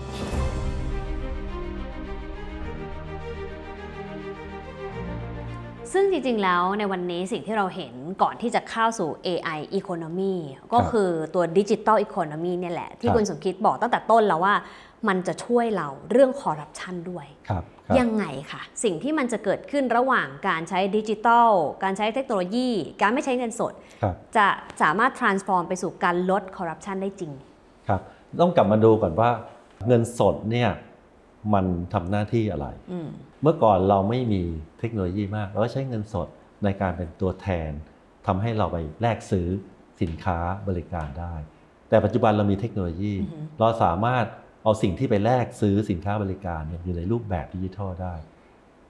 ๆซึ่งจริงๆแล้วในวันนี้สิ่งที่เราเห็นก่อนที่จะเข้าสู่ เอ ไอ Economy ก็คือตัว Digital Economy เนี่ยแหละที่คุณสมคิดบอกตั้งแต่ต้นแล้วว่ามันจะช่วยเราเรื่องคอร์รัปชันด้วยยังไงคะสิ่งที่มันจะเกิดขึ้นระหว่างการใช้ดิจิทัลการใช้เทคโนโลยีการไม่ใช้เงินสดจะสามารถ transform ไปสู่การลดคอร์รัปชันได้จริงครับต้องกลับมาดูก่อนว่าเงินสดเนี่ยมันทำหน้าที่อะไรเมื่อก่อนเราไม่มีเทคโนโลยีมากเราก็ใช้เงินสดในการเป็นตัวแทนทำให้เราไปแลกซื้อสินค้าบริการได้แต่ปัจจุบันเรามีเทคโนโลยีเราสามารถเอาสิ่งที่ไปแลกซื้อสินค้าบริการเนี่ยอยู่ในรูปแบบดิจิทัลได้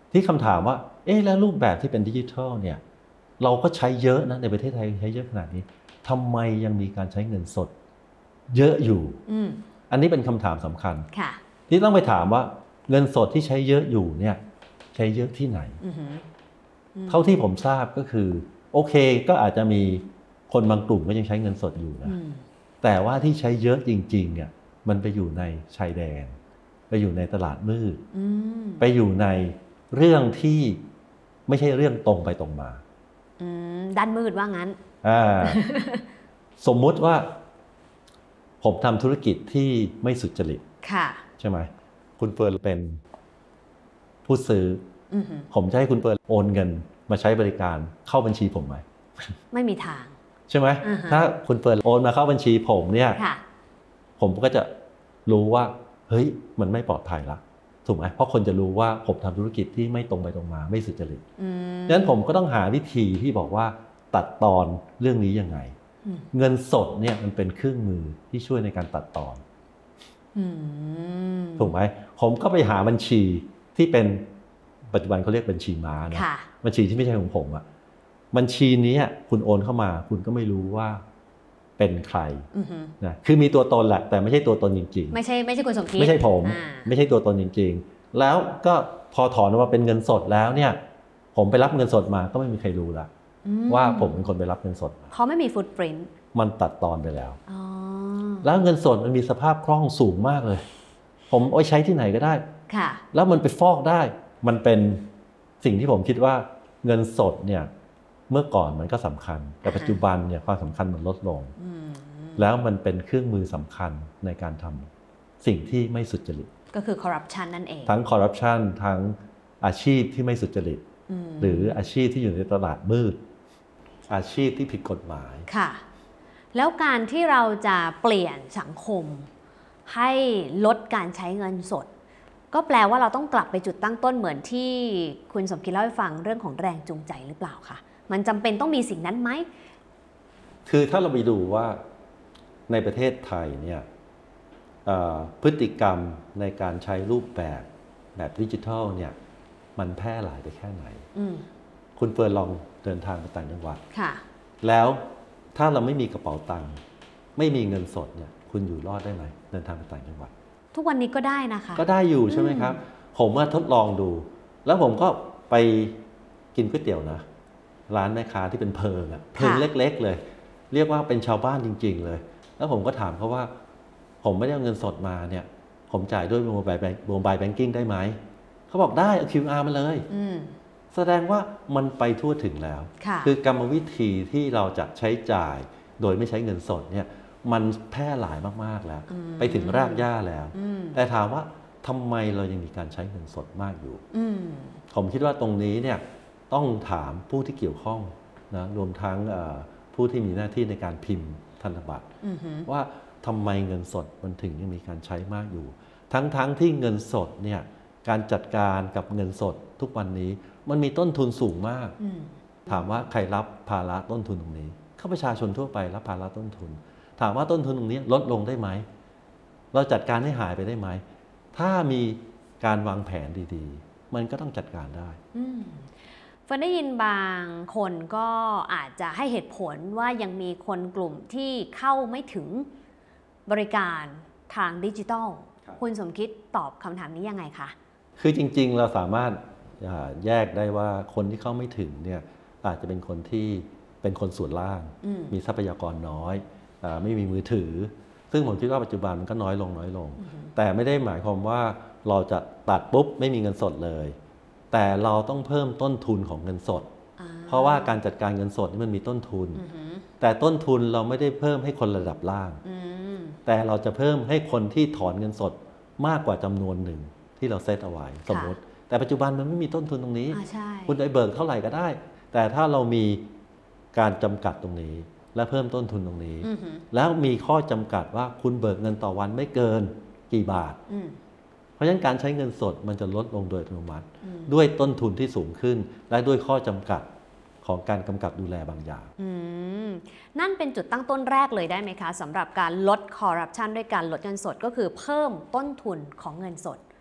ที่คำถามว่าเอ๊ะแล้วรูปแบบที่เป็นดิจิทัลเนี่ยเราก็ใช้เยอะนะในประเทศไทยใช้เยอะขนาดนี้ทำไมยังมีการใช้เงินสดเยอะอยู่อืมอันนี้เป็นคำถามสำคัญค่ะที่ต้องไปถามว่าเงินสดที่ใช้เยอะอยู่เนี่ยใช้เยอะที่ไหนอือหืออืมเท่าที่ผมทราบก็คือโอเคก็อาจจะมีคนบางกลุ่มก็ยังใช้เงินสดอยู่นะอืมแต่ว่าที่ใช้เยอะจริงๆเนี่ยมันไปอยู่ในชายแดนไปอยู่ในตลาดมืดอืมไปอยู่ในเรื่องที่ไม่ใช่เรื่องตรงไปตรงมาอืมด้านมืดว่างั้นอ่า สมมุติว่าผมทำธุรกิจที่ไม่สุจริตค่ะใช่ไหมคุณเฟิร์นเป็นผู้ซื้ออือหือผมจะให้คุณเฟิร์นโอนเงินมาใช้บริการเข้าบัญชีผมไหมไม่มีทางใช่ไหมอ่าฮะถ้าคุณเฟิร์นโอนมาเข้าบัญชีผมเนี่ยค่ะผมก็จะรู้ว่าเฮ้ยมันไม่ปลอดภัยละถูกไหมเพราะคนจะรู้ว่าผมทำธุรกิจที่ไม่ตรงไปตรงมาไม่สุจริตอืมดังนั้นผมก็ต้องหาวิธีที่บอกว่าตัดตอนเรื่องนี้ยังไงอืมเงินสดเนี่ยมันเป็นเครื่องมือที่ช่วยในการตัดตอนอืมถูกไหมผมก็ไปหาบัญชีที่เป็นปัจจุบันเขาเรียกบัญชีม้านะค่ะบัญชีที่ไม่ใช่ของผมอะบัญชีนี้คุณโอนเข้ามาคุณก็ไม่รู้ว่าเป็นใครอือหือนะคือมีตัวตนแหละแต่ไม่ใช่ตัวตนจริงไม่ใช่ไม่ใช่คุณสมคิดๆ ไม่ใช่ผมอ่าไม่ใช่ตัวตนจริงๆ แล้วก็พอถอนออกมาเป็นเงินสดแล้วเนี่ยผมไปรับเงินสดมาก็ไม่มีใครรู้ละอืมว่าผมเป็นคนไปรับเงินสดมาเขาไม่มีฟุตปรินต์มันตัดตอนไปแล้วอ๋อแล้วเงินสดมันมีสภาพคล่องสูงมากเลย ผมเอาไปใช้ที่ไหนก็ได้ค่ะแล้วมันไปฟอกได้ มันเป็นสิ่งที่ผมคิดว่าเงินสดเนี่ยเมื่อก่อนมันก็สำคัญ แต่ปัจจุบันเนี่ยความสำคัญมันลดลงอืมแล้วมันเป็นเครื่องมือสำคัญในการทำสิ่งที่ไม่สุจริตก็คือคอร์รัปชันนั่นเองทั้งคอร์รัปชันทั้งอาชีพที่ไม่สุจริตมหรืออาชีพที่อยู่ในตลาดมืด อาชีพที่ผิดกฎหมายค่ะ แล้วการที่เราจะเปลี่ยนสังคม ให้ลดการใช้เงินสด ก็แปลว่าเราต้องกลับไปจุดตั้งต้นเหมือนที่คุณสมคิดเล่าให้ฟังเรื่องของแรงจูงใจหรือเปล่าคะมันจำเป็นต้องมีสิ่งนั้นไหมคือถ้าเราไปดูว่าในประเทศไทยเนี่ยเอ่อพฤติกรรมในการใช้รูปแบบแบบดิจิทัลเนี่ยมันแพร่หลายไปแค่ไหนอืมคุณเฟิร์นลองเดินทางไปต่างจังหวัดค่ะแล้วถ้าเราไม่มีกระเป๋าตังค์ไม่มีเงินสดเนี่ยคุณอยู่รอดได้ไหมเดินทางไปต่างจังหวัดทุกวันนี้ก็ได้นะคะก็ได้อยู่ใช่ไหมครับ ผมว่าทดลองดู แล้วผมก็ไปกินก๋วยเตี๋ยวนะ ร้านแม่ค้าที่เป็นเพิงอะเพิงค่ะเล็กๆเลย เรียกว่าเป็นชาวบ้านจริง ๆ เลย แล้วผมก็ถามเขาว่า ผมไม่ได้เอาเงินสดมาเนี่ย ผมจ่ายด้วยโมบายแบงโมบายแบงกิ้งได้ไหม เขาบอกได้เอา คิว อาร์ มาเลยอืมแสดงว่ามันไปทั่วถึงแล้วค่ะคือกรรมวิธีที่เราจะใช้จ่ายโดยไม่ใช้เงินสดเนี่ยมันแพร่หลายมากๆแล้วอืมไปถึงรากหญ้าแล้วอืมแต่ถามว่าทำไมเรายังมีการใช้เงินสดมากอยู่อืมผมคิดว่าตรงนี้เนี่ยต้องถามผู้ที่เกี่ยวข้องนะรวมทั้งเอ่อผู้ที่มีหน้าที่ในการพิมพ์ธนบัตรอือหือว่าทำไมเงินสดมันถึงยังมีการใช้มากอยู่ ทั้งๆทที่เงินสดเนี่ยการจัดการกับเงินสดทุกวันนี้มันมีต้นทุนสูงมากอืมถามว่าใครรับภาระต้นทุนตรงนี้ข้าประชาชนทั่วไปรับภาระต้นทุน ถามว่าต้นทุนตรงนี้ลดลงได้ไหม เราจัดการให้หายไปได้ไหม ถ้ามีการวางแผนดีๆ มันก็ต้องจัดการได้อืมเฟิร์นได้ยินบางคนก็อาจจะให้เหตุผลว่ายังมีคนกลุ่มที่เข้าไม่ถึงบริการทางดิจิทัลครับคุณสมคิดตอบคำถามนี้ยังไงคะคือจริงๆ เราสามารถอ่าแยกได้ว่าคนที่เข้าไม่ถึงเนี่ยอาจจะเป็นคนที่เป็นคนส่วนล่างอืมมีทรัพยากรน้อยอาไม่มีมือถือ ซึ่งผมคิดว่าปัจจุบันมันก็น้อยลงน้อยลง แต่ไม่ได้หมายความว่าเราจะตัดปุ๊บไม่มีเงินสดเลย แต่เราต้องเพิ่มต้นทุนของเงินสดอ่เพราะว่าการจัดการเงินสดนี่มันมีต้นทุนอือหือแต่ต้นทุนเราไม่ได้เพิ่มให้คนระดับล่างอืมแต่เราจะเพิ่มให้คนที่ถอนเงินสดมากกว่าจำนวนหนึ่งที่เราเซตเอาไว้สมมติ แต่ปัจจุบันมันไม่มีต้นทุนตรงนี้อ่าใช่คุณไปเบิกเท่าไหร่ก็ได้ แต่ถ้าเรามีการจำกัดตรงนี้ และเพิ่มต้นทุนตรงนี้อือหือแล้วมีข้อจำกัดว่าคุณเบิกเงินต่อวันไม่เกินกี่บาทอืมเพราะฉะนั้นการใช้เงินสดมันจะลดลงโดยอัตโนมัติอืมด้วยต้นทุนที่สูงขึ้น และด้วยข้อจำกัดของการกำกับดูแลบางอย่างอืมนั่นเป็นจุดตั้งต้นแรกเลยได้ไหมคะสำหรับการลดคอร์รัปชันด้วยการลดเงินสดก็คือเพิ่มต้นทุนของเงินสด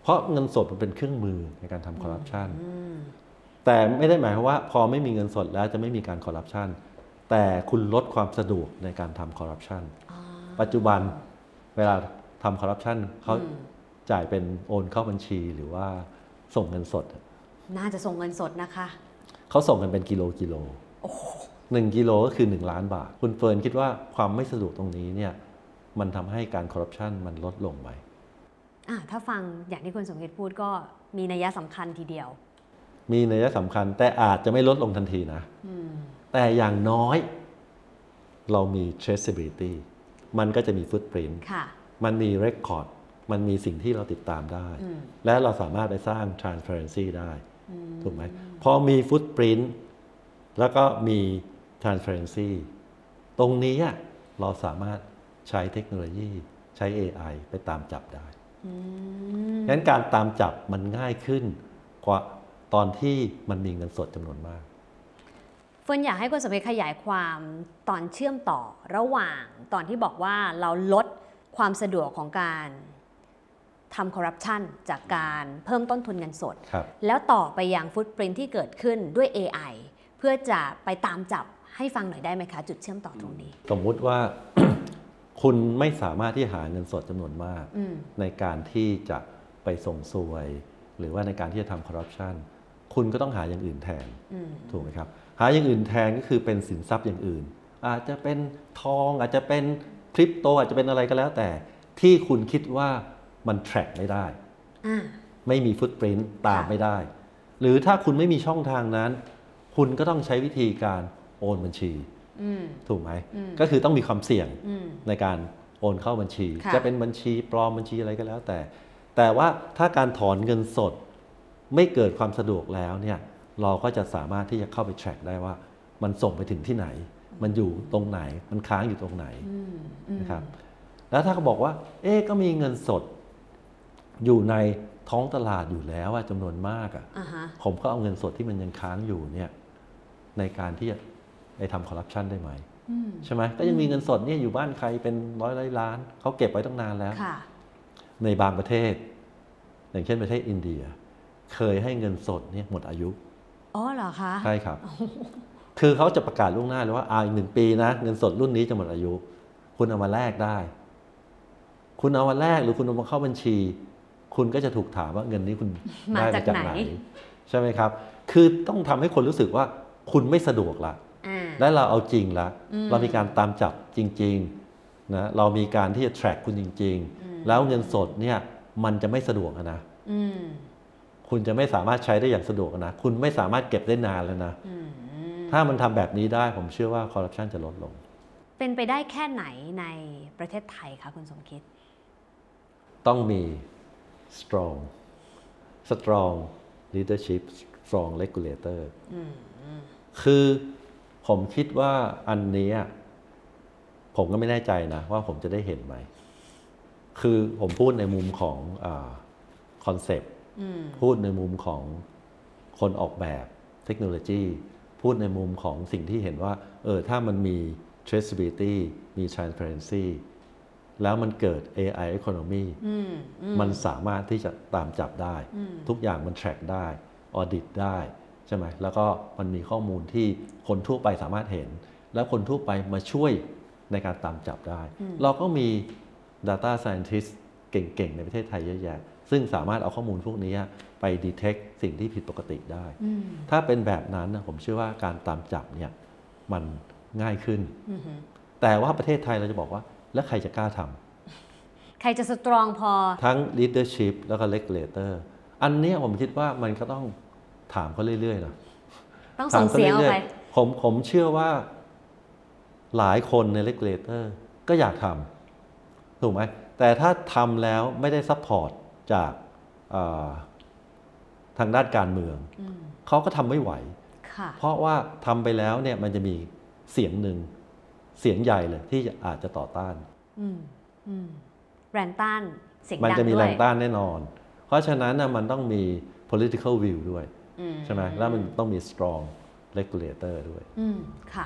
เพราะเงินสดมันเป็นเครื่องมือในการทำคอร์รัปชันแต่ไม่ได้หมายความว่าพอไม่มีเงินสดแล้วจะไม่มีการคอร์รัปชันแต่คุณลดความสะดวกในการทำคอร์รัปชันปัจจุบันเวลาทำคอร์รัปชันเขาจ่ายเป็นโอนเข้าบัญชีหรือว่าส่งเงินสดน่าจะส่งเงินสดนะคะเขาส่งกันเป็นกิโลกิโลหนึ่งกิโลก็คือหนึ่งล้านบาทคุณเฟิร์นคิดว่าความไม่สะดวกตรงนี้เนี่ยมันทำให้การคอร์รัปชันมันลดลงไหมถ้าฟังอย่างที่คุณสมคิดพูดก็มีนัยสำคัญทีเดียวมีนัยสำคัญแต่อาจจะไม่ลดลงทันทีนะแต่อย่างน้อยเรามี traceability มันก็จะมี footprint มันมี record มันมีสิ่งที่เราติดตามได้และเราสามารถไปสร้าง transparency ได้ถูกไหมพอมี footprint แล้วก็มี transparency ตรงนี้เราสามารถใช้เทคโนโลยีใช้ เอ ไอ ไปตามจับได้งั้นการตามจับมันง่ายขึ้นกว่าตอนที่มันมีเงินสดจำนวนมากเฟิร์นอยากให้คุณสมคิดขยายความตอนเชื่อมต่อระหว่างตอนที่บอกว่าเราลดความสะดวกของการทำคอร์รัปชันจากการเพิ่มต้นทุนเงินสดแล้วต่อไปยังฟุตปรินท์ที่เกิดขึ้นด้วย เอ ไอ เพื่อจะไปตามจับให้ฟังหน่อยได้ไหมคะจุดเชื่อมต่อตรงนี้สมมุติว่า คุณไม่สามารถที่หาเงินสดจำนวนมากในการที่จะไปส่งซวยหรือว่าในการที่จะทำคอร์รัปชันคุณก็ต้องหาอย่างอื่นแทนถูกไหมครับหาอย่างอื่นแทนก็คือเป็นสินทรัพย์อย่างอื่นอาจจะเป็นทองอาจจะเป็นคริปโตอาจจะเป็นอะไรก็แล้วแต่ที่คุณคิดว่ามัน track ไม่ได้ไม่มีฟุตปรินท์ตามไม่ได้หรือถ้าคุณไม่มีช่องทางนั้นคุณก็ต้องใช้วิธีการโอนบัญชีถูกไหมก็คือต้องมีความเสี่ยงในการโอนเข้าบัญชีจะเป็นบัญชีปลอมบัญชีอะไรก็แล้วแต่แต่ว่าถ้าการถอนเงินสดไม่เกิดความสะดวกแล้วเนี่ยเราก็จะสามารถที่จะเข้าไป track ได้ว่ามันส่งไปถึงที่ไหนมันอยู่ตรงไหนมันค้างอยู่ตรงไหนนะครับแล้วถ้าเขาบอกว่าเอ๊ะก็มีเงินสดอยู่ในท้องตลาดอยู่แล้วจำนวนมากอ่ะ uh-huh. ผมก็เอาเงินสดที่มันยังค้างอยู่เนี่ยในการที่จะไปทำคอร์รัปชันได้ไหมใช่ไหมก็ยังมีเงินสดเนี่ยอยู่บ้านใครเป็นร้อยร้อยล้านเขาเก็บไว้ตั้งนานแล้วในบางประเทศอย่างเช่นประเทศอินเดียเคยให้เงินสดเนี่ยหมดอายุอ๋อเหรอคะใช่ครับ คือเขาจะประกาศล่วงหน้าเลยว่าอีกหนึ่งปีนะเงินสดรุ่นนี้จะหมดอายุคุณเอามาแลกได้คุณเอามาแลกหรือคุณเอามาเข้าบัญชีคุณก็จะถูกถามว่าเงินนี้คุณได้มาจากไหนใช่ไหมครับคือต้องทำให้คนรู้สึกว่าคุณไม่สะดวกละและเราเอาจริงละเรามีการตามจับจริงๆนะเรามีการที่จะ track คุณจริงๆแล้วเงินสดเนี่ยมันจะไม่สะดวกนะคุณจะไม่สามารถใช้ได้อย่างสะดวกนะคุณไม่สามารถเก็บได้นานแล้วนะถ้ามันทำแบบนี้ได้ผมเชื่อว่าคอร์รัปชันจะลดลงเป็นไปได้แค่ไหนในประเทศไทยคะคุณสมคิดต้องมี strong strong leadership strong regulator คือผมคิดว่าอันนี้ผมก็ไม่แน่ใจนะว่าผมจะได้เห็นไหมคือผมพูดในมุมของคอนเซปต์พูดในมุมของคนออกแบบเทคโนโลยีพูดในมุมของสิ่งที่เห็นว่าเออถ้ามันมี traceability มี transparency แล้วมันเกิด เอ ไอ economy มันสามารถที่จะตามจับได้ทุกอย่างมัน track ได้ audit ได้ใช่ไหมแล้วก็มันมีข้อมูลที่คนทั่วไปสามารถเห็นแล้วคนทั่วไปมาช่วยในการตามจับได้เราก็มี data scientist เก่งๆในประเทศไทยเยอะแยะซึ่งสามารถเอาข้อมูลพวกนี้ไป detect สิ่งที่ผิดปกติได้ถ้าเป็นแบบนั้นผมเชื่อว่าการตามจับเนี่ยมันง่ายขึ้นแต่ว่าประเทศไทยเราจะบอกว่าแล้วใครจะกล้าทำใครจะสตรองพอทั้ง leadership แล้วก็ regulator อันนี้ผมคิดว่ามันก็ต้องถามเขาเรื่อยๆนะต้องส่งเสียงออกไปผมผมเชื่อว่าหลายคนใน regulator ก็อยากทำถูกไหมแต่ถ้าทำแล้วไม่ได้ซัพพอร์ตจากทางด้านการเมืองเขาก็ทำไม่ไหวเพราะว่าทำไปแล้วเนี่ยมันจะมีเสียงหนึ่งเสียงใหญ่เลยที่อาจจะต่อต้านแรงต้านเสียงดังด้วยมันจะมีแรงต้านแน่นอนเพราะฉะนั้นมันต้องมี political will ด้วยใช่ไหมแล้วมันต้องมี strong regulator ด้วยค่ะ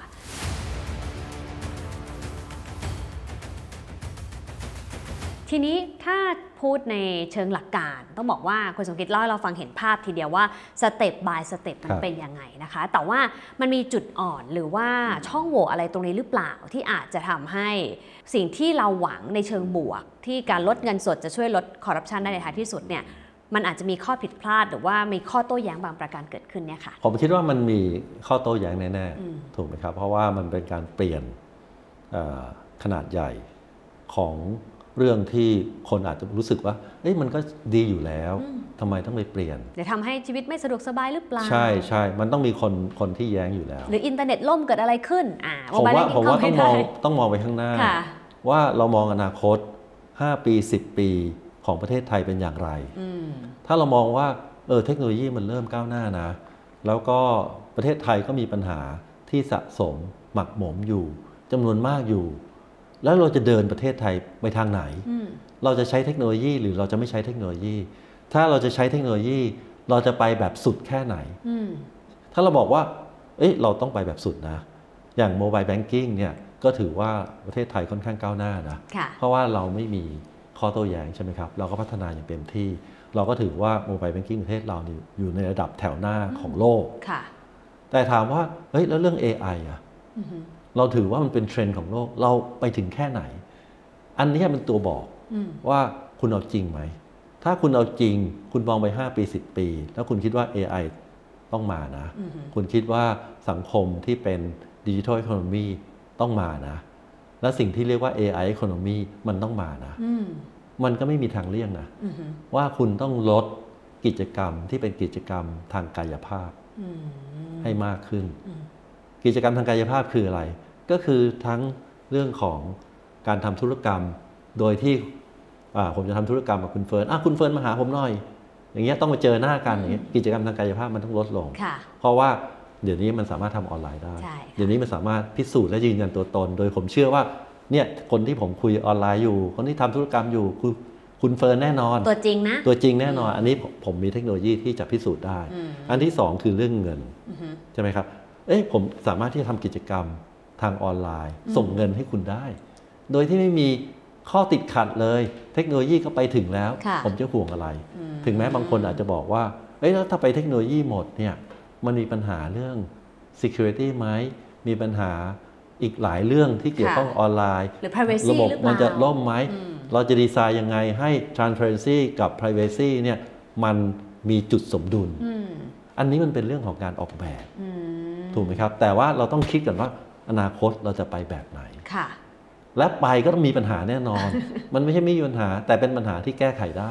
ทีนี้ถ้าพูดในเชิงหลักการต้องบอกว่าคุณสมคิดเล่าให้เราฟังเห็นภาพทีเดียวว่าสเต็ป by สเต็ปมันเป็นยังไงนะคะแต่ว่ามันมีจุดอ่อนหรือว่าช่องโหว่อะไรตรงนี้หรือเปล่าที่อาจจะทำให้สิ่งที่เราหวังในเชิงบวกที่การลดเงินสดจะช่วยลดคอร์รัปชันได้ในท้ายที่สุดเนี่ยมันอาจจะมีข้อผิดพลาดหรือว่ามีข้อโต้แย้งบางประการเกิดขึ้นเนี่ยค่ะผมคิดว่ามันมีข้อโต้แย้งแน่ๆถูกไหมครับเพราะว่ามันเป็นการเปลี่ยนขนาดใหญ่ของเรื่องที่คนอาจจะรู้สึกว่าเอ้ยมันก็ดีอยู่แล้วทำไมต้องไปเปลี่ยนเดี๋ยวทำให้ชีวิตไม่สะดวกสบายหรือเปล่าใช่ใช่มันต้องมีคนคนที่แย้งอยู่แล้วหรืออินเทอร์เน็ตล่มเกิดอะไรขึ้นอ่าผมว่าผมว่าต้องมองต้องมองไปข้างหน้าว่าเรามองอนาคตห้าปีสิบปีของประเทศไทยเป็นอย่างไรถ้าเรามองว่าเออเทคโนโลยีมันเริ่มก้าวหน้านะแล้วก็ประเทศไทยก็มีปัญหาที่สะสมหมักหมมอยู่จำนวนมากอยู่แล้วเราจะเดินประเทศไทยไปทางไหนเราจะใช้เทคโนโลยีหรือเราจะไม่ใช้เทคโนโลยีถ้าเราจะใช้เทคโนโลยีเราจะไปแบบสุดแค่ไหนถ้าเราบอกว่าเอ้ยเราต้องไปแบบสุดนะอย่างโมบายแบงกิ้งเนี่ยก็ถือว่าประเทศไทยค่อนข้างก้าวหน้านะเพราะว่าเราไม่มีข้อโต้แย้งใช่ไหมครับเราก็พัฒนาอย่างเต็มที่เราก็ถือว่าโมบายแบงกิ้งประเทศเราอยู่ในระดับแถวหน้าของโลกแต่ถามว่าเฮ้ยแล้วเรื่อง เอ ไอ อ่ะเราถือว่ามันเป็นเทรนด์ของโลกเราไปถึงแค่ไหนอันนี้เป็นตัวบอกว่าคุณเอาจริงไหมถ้าคุณเอาจริงคุณมองไปห้าปีสิบปีแล้วคุณคิดว่า เอ ไอ ต้องมานะคุณคิดว่าสังคมที่เป็นดิจิทัลอีโคโนมีต้องมานะและสิ่งที่เรียกว่า เอ ไอ Economy มันต้องมานะมันก็ไม่มีทางเลี่ยงนะว่าคุณต้องลดกิจกรรมที่เป็นกิจกรรมทางกายภาพให้มากขึ้นกิจกรรมทางกายภาพคืออะไรก็คือทั้งเรื่องของการทำธุรกรรมโดยที่ผมจะทำธุรกรรมกับคุณเฟิร์นคุณเฟิร์นมาหาผมหน่อยอย่างเงี้ยต้องมาเจอหน้ากันอย่างเงี้ยกิจกรรมทางกายภาพมันต้องลดลงเพราะว่าเดี๋ยวนี้มันสามารถทำออนไลน์ได้เดี๋ยวนี้มันสามารถพิสูจน์และยืนยันตัวตนโดยผมเชื่อว่าเนี่ยคนที่ผมคุยออนไลน์อยู่คนที่ทำธุรกรรมอยู่คือคุณเฟิร์นแน่นอนตัวจริงนะตัวจริงแน่นอนอันนี้ผมมีเทคโนโลยีที่จะพิสูจน์ได้อันที่สองคือเรื่องเงินใช่ไหมครับเอ้ยผมสามารถที่จะทำกิจกรรมทางออนไลน์ส่งเงินให้คุณได้โดยที่ไม่มีข้อติดขัดเลยเทคโนโลยีก็ไปถึงแล้วผมจะห่วงอะไรถึงแม้บางคนอาจจะบอกว่าเอ้ยแล้วถ้าไปเทคโนโลยีหมดเนี่ยมันมีปัญหาเรื่อง security ไหมมีปัญหาอีกหลายเรื่องที่เกี่ยวข้องออนไลน์หรือ privacy ระบบมันจะล่มไหมเราจะดีไซน์ยังไงให้ transparency กับ privacy เนี่ยมันมีจุดสมดุลอันนี้มันเป็นเรื่องของการออกแบบถูกไหมครับแต่ว่าเราต้องคิดกันว่าอนาคตเราจะไปแบบไหนและไปก็ต้องมีปัญหาแน่นอน มันไม่ใช่ไม่มีปัญหาแต่เป็นปัญหาที่แก้ไขได้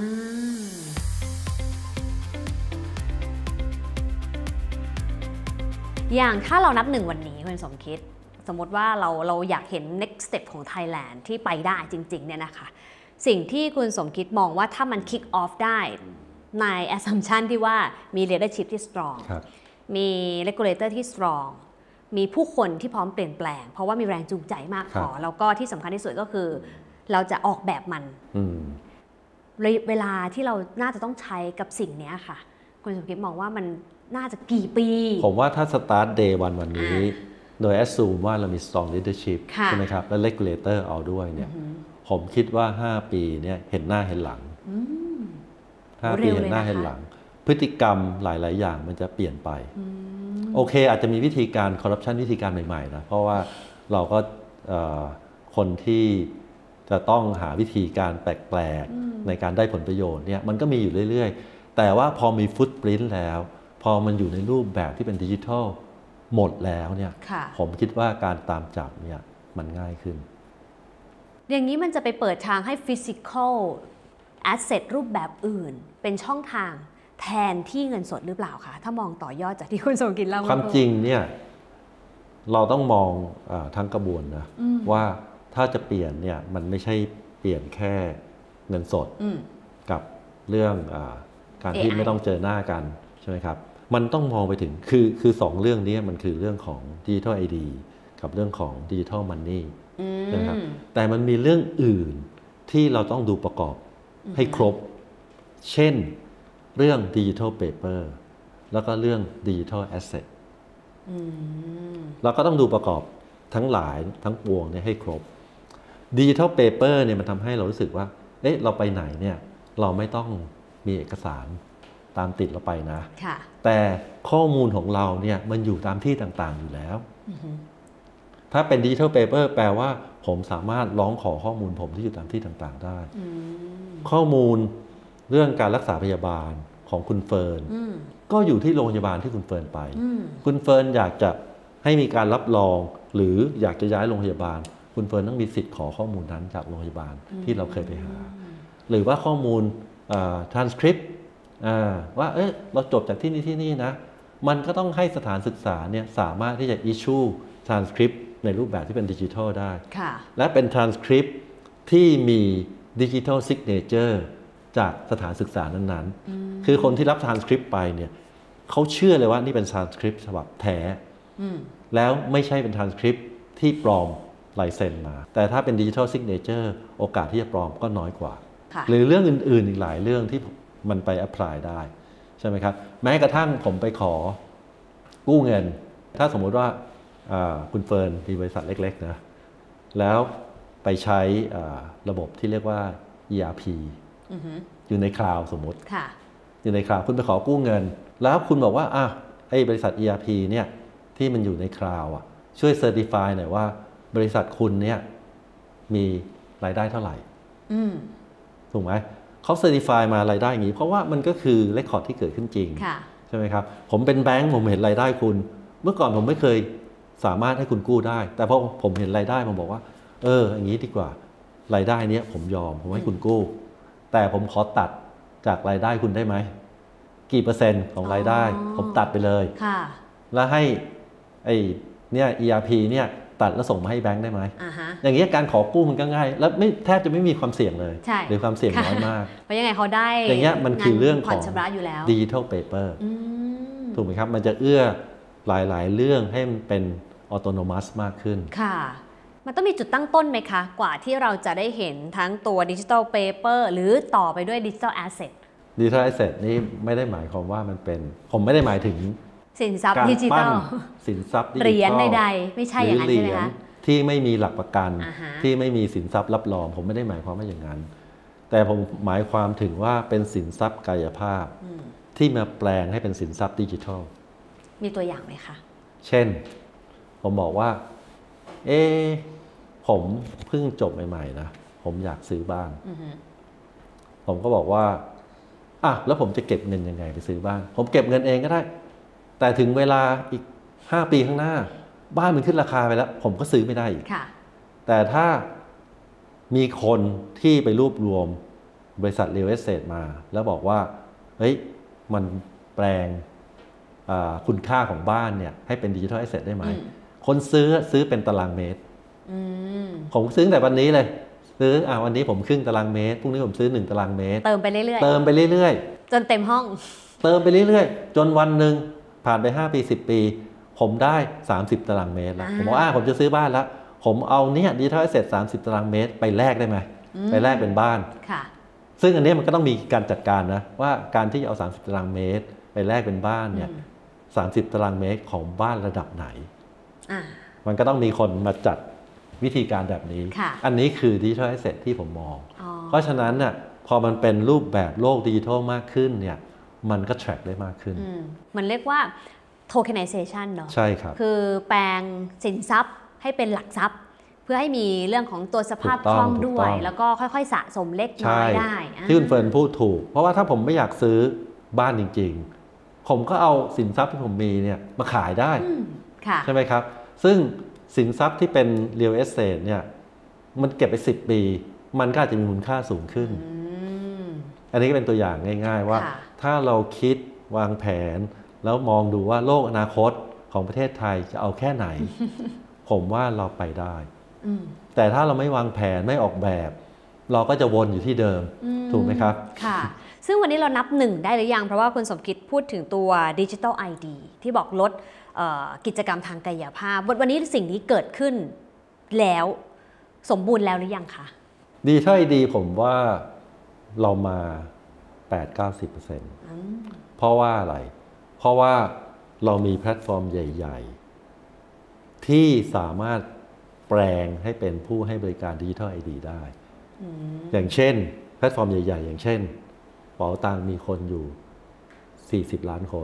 อย่างถ้าเรานับหนึ่งวันนี้คุณสมคิดสมมติว่าเราเราอยากเห็น next step ของ Thailand ที่ไปได้จริงๆเนี่ยนะคะสิ่งที่คุณสมคิดมองว่าถ้ามัน kick off ได้ใน assumption ที่ว่ามี leadership ที่ strong มี regulator ที่ strong มีผู้คนที่พร้อมเปลี่ยนแปลงเพราะว่ามีแรงจูงใจมากพอแล้วก็ที่สำคัญที่สุดก็คือเราจะออกแบบมันเวลาที่เราน่าจะต้องใช้กับสิ่งนี้ค่ะคุณสมคิดมองว่ามันน่าจะกี่ปีผมว่าถ้า start day วันวันนี้โดย assume ว่าเรามี strong leadership ใช่ไหมครับและ regulator เอาด้วยเนี่ยผมคิดว่าห้าปีเนี่ยเห็นหน้าเห็นหลังห้าปีเห็นหน้าเห็นหลังพฤติกรรมหลายๆอย่างมันจะเปลี่ยนไปโอเคอาจจะมีวิธีการ corruption วิธีการใหม่ๆนะเพราะว่าเราก็คนที่จะต้องหาวิธีการแปลกๆในการได้ผลประโยชน์เนี่ยมันก็มีอยู่เรื่อยๆแต่ว่าพอมีฟุตปริ้นท์แล้วพอมันอยู่ในรูปแบบที่เป็นดิจิทัลหมดแล้วเนี่ยผมคิดว่าการตามจับเนี่ยมันง่ายขึ้นอย่างนี้มันจะไปเปิดทางให้ physical asset รูปแบบอื่นเป็นช่องทางแทนที่เงินสดหรือเปล่าคะถ้ามองต่อยอดจากที่คุณสมกิจเล่าความจริงเนี่ยเราต้องมองอทั้งกระบวนนะว่าถ้าจะเปลี่ยนเนี่ยมันไม่ใช่เปลี่ยนแค่เงินสดกับเรื่องอการที่ไม่ต้องเจอหน้ากันใช่ไหมครับมันต้องมองไปถึงคือคือสองเรื่องนี้มันคือเรื่องของ Digital ไอ ดี กับเรื่องของ Digital Money นะครับแต่มันมีเรื่องอื่นที่เราต้องดูประกอบให้ครบเช่นเรื่อง Digital Paper แล้วก็เรื่อง Digital Asset เราก็ต้องดูประกอบทั้งหลายทั้งปวงเนี่ยให้ครบดิจิทัลเปเปอร์เนี่ยมันทำให้เรารู้สึกว่าเอ๊ะเราไปไหนเนี่ยเราไม่ต้องมีเอกสารตามติดเราไปนะแต่ข้อมูลของเราเนี่ยมันอยู่ตามที่ต่างๆอยู่แล้วถ้าเป็นดิจิทัลเปเปอร์แปลว่าผมสามารถร้องขอข้อมูลผมที่อยู่ตามที่ต่างๆได้ข้อมูลเรื่องการรักษาพยาบาลของคุณเฟิร์นก็อยู่ที่โรงพยาบาลที่คุณเฟิร์นไปคุณเฟิร์นอยากจะให้มีการรับรองหรืออยากจะย้ายโรงพยาบาลคุณเฟิร์นต้องมีสิทธิ์ขอข้อมูลนั้นจากโรงพยาบาลที่เราเคยไปหาหรือว่าข้อมูล transcript ว่าเอ๊ะเราจบจากที่นี่ที่นี่นะมันก็ต้องให้สถานศึกษาเนี่ยสามารถที่จะ issue transcript ในรูปแบบที่เป็นดิจิทัลได้และเป็น transcript ที่มีดิจิทัลซิกเนเจอร์จากสถานศึกษานั้นๆคือคนที่รับ transcript ไปเนี่ยเขาเชื่อเลยว่านี่เป็น transcript ฉบับแท้แล้วไม่ใช่เป็น transcript ที่ปลอมลายเซ็นมาแต่ถ้าเป็นดิจิทัลซิกเนเจอร์โอกาสที่จะปลอมก็น้อยกว่าหรือเรื่องอื่นๆอีกหลายเรื่องที่มันไป apply ได้ใช่ไหมครับแม้กระทั่งผมไปขอกู้เงินถ้าสมมุติว่าคุณเฟิร์นมีบริษัทเล็กๆนะแล้วไปใช้ระบบที่เรียกว่า อี อาร์ พี อยู่ในคลาวด์สมมติอยู่ในคลาวด์คุณไปขอกู้เงินแล้วคุณบอกว่าอ่ะไอ้บริษัท อี อาร์ พี เนี่ยที่มันอยู่ในคลาวด์อ่ะช่วยเซอร์ติฟายหน่อยว่าบริษัทคุณเนี่ยมีรายได้เท่าไหร่ถูกไหมเขาเซอร์ติฟายมารายได้อย่างนี้เพราะว่ามันก็คือเรคคอร์ดที่เกิดขึ้นจริงใช่ไหมครับผมเป็นแบงก์ผมเห็นรายได้คุณเมื่อก่อนผมไม่เคยสามารถให้คุณกู้ได้แต่พอผมเห็นรายได้ผมบอกว่าเอออย่างนี้ดีกว่ารายได้นี้ผมยอมผมให้คุณกู้แต่ผมขอตัดจากรายได้คุณได้ไหมกี่เปอร์เซ็นต์ของรายได้ผมตัดไปเลยแล้วให้ไอ้เนี่ย อี อาร์ พี เนี่ยตัดแล้วส่งมาให้แบงค์ได้ไหม uh-huh. อย่างนี้การขอกู้มันก็ง่ายแล้วไม่แทบจะไม่มีความเสี่ยงเลยหรือความเสี่ยงน้อยมากเพราะยังไงเขาได้อย่างเงี้ยมันคือเรื่องของดิจิทัลเปเปอร์ถูกไหมครับมันจะเอื้อหลายๆเรื่องให้มันเป็นออโตโนมัสมากขึ้นค่ะมันต้องมีจุดตั้งต้นไหมคะกว่าที่เราจะได้เห็นทั้งตัวดิจิทัลเปเปอร์หรือต่อไปด้วยดิจิทัลแอสเซทดิจิทัลแอสเซทนี่ไม่ได้หมายความว่ามันเป็นผมไม่ได้หมายถึงสินทรัพย์ดิจิทัลสินทรัพย์ดิจิทัลเหรียญใดๆไม่ใช่อย่างนั้นใช่ไหมคะที่ไม่มีหลักประกัน uh-huh. ที่ไม่มีสินทรัพย์รับรองผมไม่ได้หมายความว่าอย่างนั้นแต่ผมหมายความถึงว่าเป็นสินทรัพย์กายภาพที่มาแปลงให้เป็นสินทรัพย์ดิจิทัลมีตัวอย่างไหมคะเช่นผมบอกว่าเอ๊ะผมเพิ่งจบใหม่ๆนะผมอยากซื้อบ้าน uh-huh. ผมก็บอกว่าอ่ะแล้วผมจะเก็บเงินยังไงไปซื้อบ้านผมเก็บเงินเองก็ได้แต่ถึงเวลาอีกห้าปีข้างหน้าบ้านมันขึ้นราคาไปแล้วผมก็ซื้อไม่ได้อีกแต่ถ้ามีคนที่ไปรวบรวมบริษัท Real Estate มาแล้วบอกว่าเฮ้ยมันแปลงคุณค่าของบ้านเนี่ยให้เป็นดิจิทัลแอสเซทได้ไหมคนซื้อซื้อเป็นตารางเมตรผมซื้อแต่วันนี้เลยซื้ออ่ะวันนี้ผมครึ่งตารางเมตรพรุ่งนี้ผมซื้อหนึ่งตารางเมตรเติมไปเรื่อยๆเติมไปเรื่อยๆจนเต็มห้องเติมไปเรื่อยๆจนวันหนึ่งผ่านไปห้าปีสิบปีผมได้สามสิบตารางเมตรแล้วผมบอกอ่าผมจะซื้อบ้านแล้วผมเอาเนี่ยดิจิทัลแอสเซทสามสิบตารางเมตรไปแลกได้ไหมไปแลกเป็นบ้านซึ่งอันนี้มันก็ต้องมีการจัดการนะว่าการที่จะเอาสามสิบตารางเมตรไปแลกเป็นบ้านเนี่ยสามสิบตารางเมตรของบ้านระดับไหนมันก็ต้องมีคนมาจัดวิธีการแบบนี้อันนี้คือดิจิทัลแอสเซทที่ผมมองเพราะฉะนั้นน่ะพอมันเป็นรูปแบบโลกดิจิทัลมากขึ้นเนี่ยมันก็ track ได้มากขึ้นมันเรียกว่าtokenization เนาะใช่ครับคือแปลงสินทรัพย์ให้เป็นหลักทรัพย์เพื่อให้มีเรื่องของตัวสภาพคล่องด้วยแล้วก็ค่อยๆสะสมเล็กน้อยได้ที่คุณเฟิร์นพูดถูกเพราะว่าถ้าผมไม่อยากซื้อบ้านจริงๆผมก็เอาสินทรัพย์ที่ผมมีเนี่ยมาขายได้ใช่ไหมครับซึ่งสินทรัพย์ที่เป็น real estate เนี่ยมันเก็บไปสิบปีมันก็อาจจะมีมูลค่าสูงขึ้นอันนี้ก็เป็นตัวอย่างง่ายๆว่าถ้าเราคิดวางแผนแล้วมองดูว่าโลกอนาคตของประเทศไทยจะเอาแค่ไหน ผมว่าเราไปได้แต่ถ้าเราไม่วางแผนไม่ออกแบบเราก็จะวนอยู่ที่เดิมถูกไหมครับค่ะซึ่งวันนี้เรานับหนึ่งได้หรือยังเพราะว่าคุณสมคิดพูดถึงตัว Digital ไอ ดี ที่บอกลดกิจกรรมทางกายภาพวันนี้สิ่งนี้เกิดขึ้นแล้วสมบูรณ์แล้วหรือยังคะ Digital ไอ ดี ผมว่าเรามา แปดถึงเก้าสิบเปอร์เซ็นต์ เพราะว่าอะไรเพราะว่าเรามีแพลตฟอร์มใหญ่ๆที่สามารถแปลงให้เป็นผู้ให้บริการดิจิทัล ไอ ดี ได้อย่างเช่นแพลตฟอร์มใหญ่ๆอย่างเช่นเป๋าตังมีคนอยู่สี่สิบล้านคน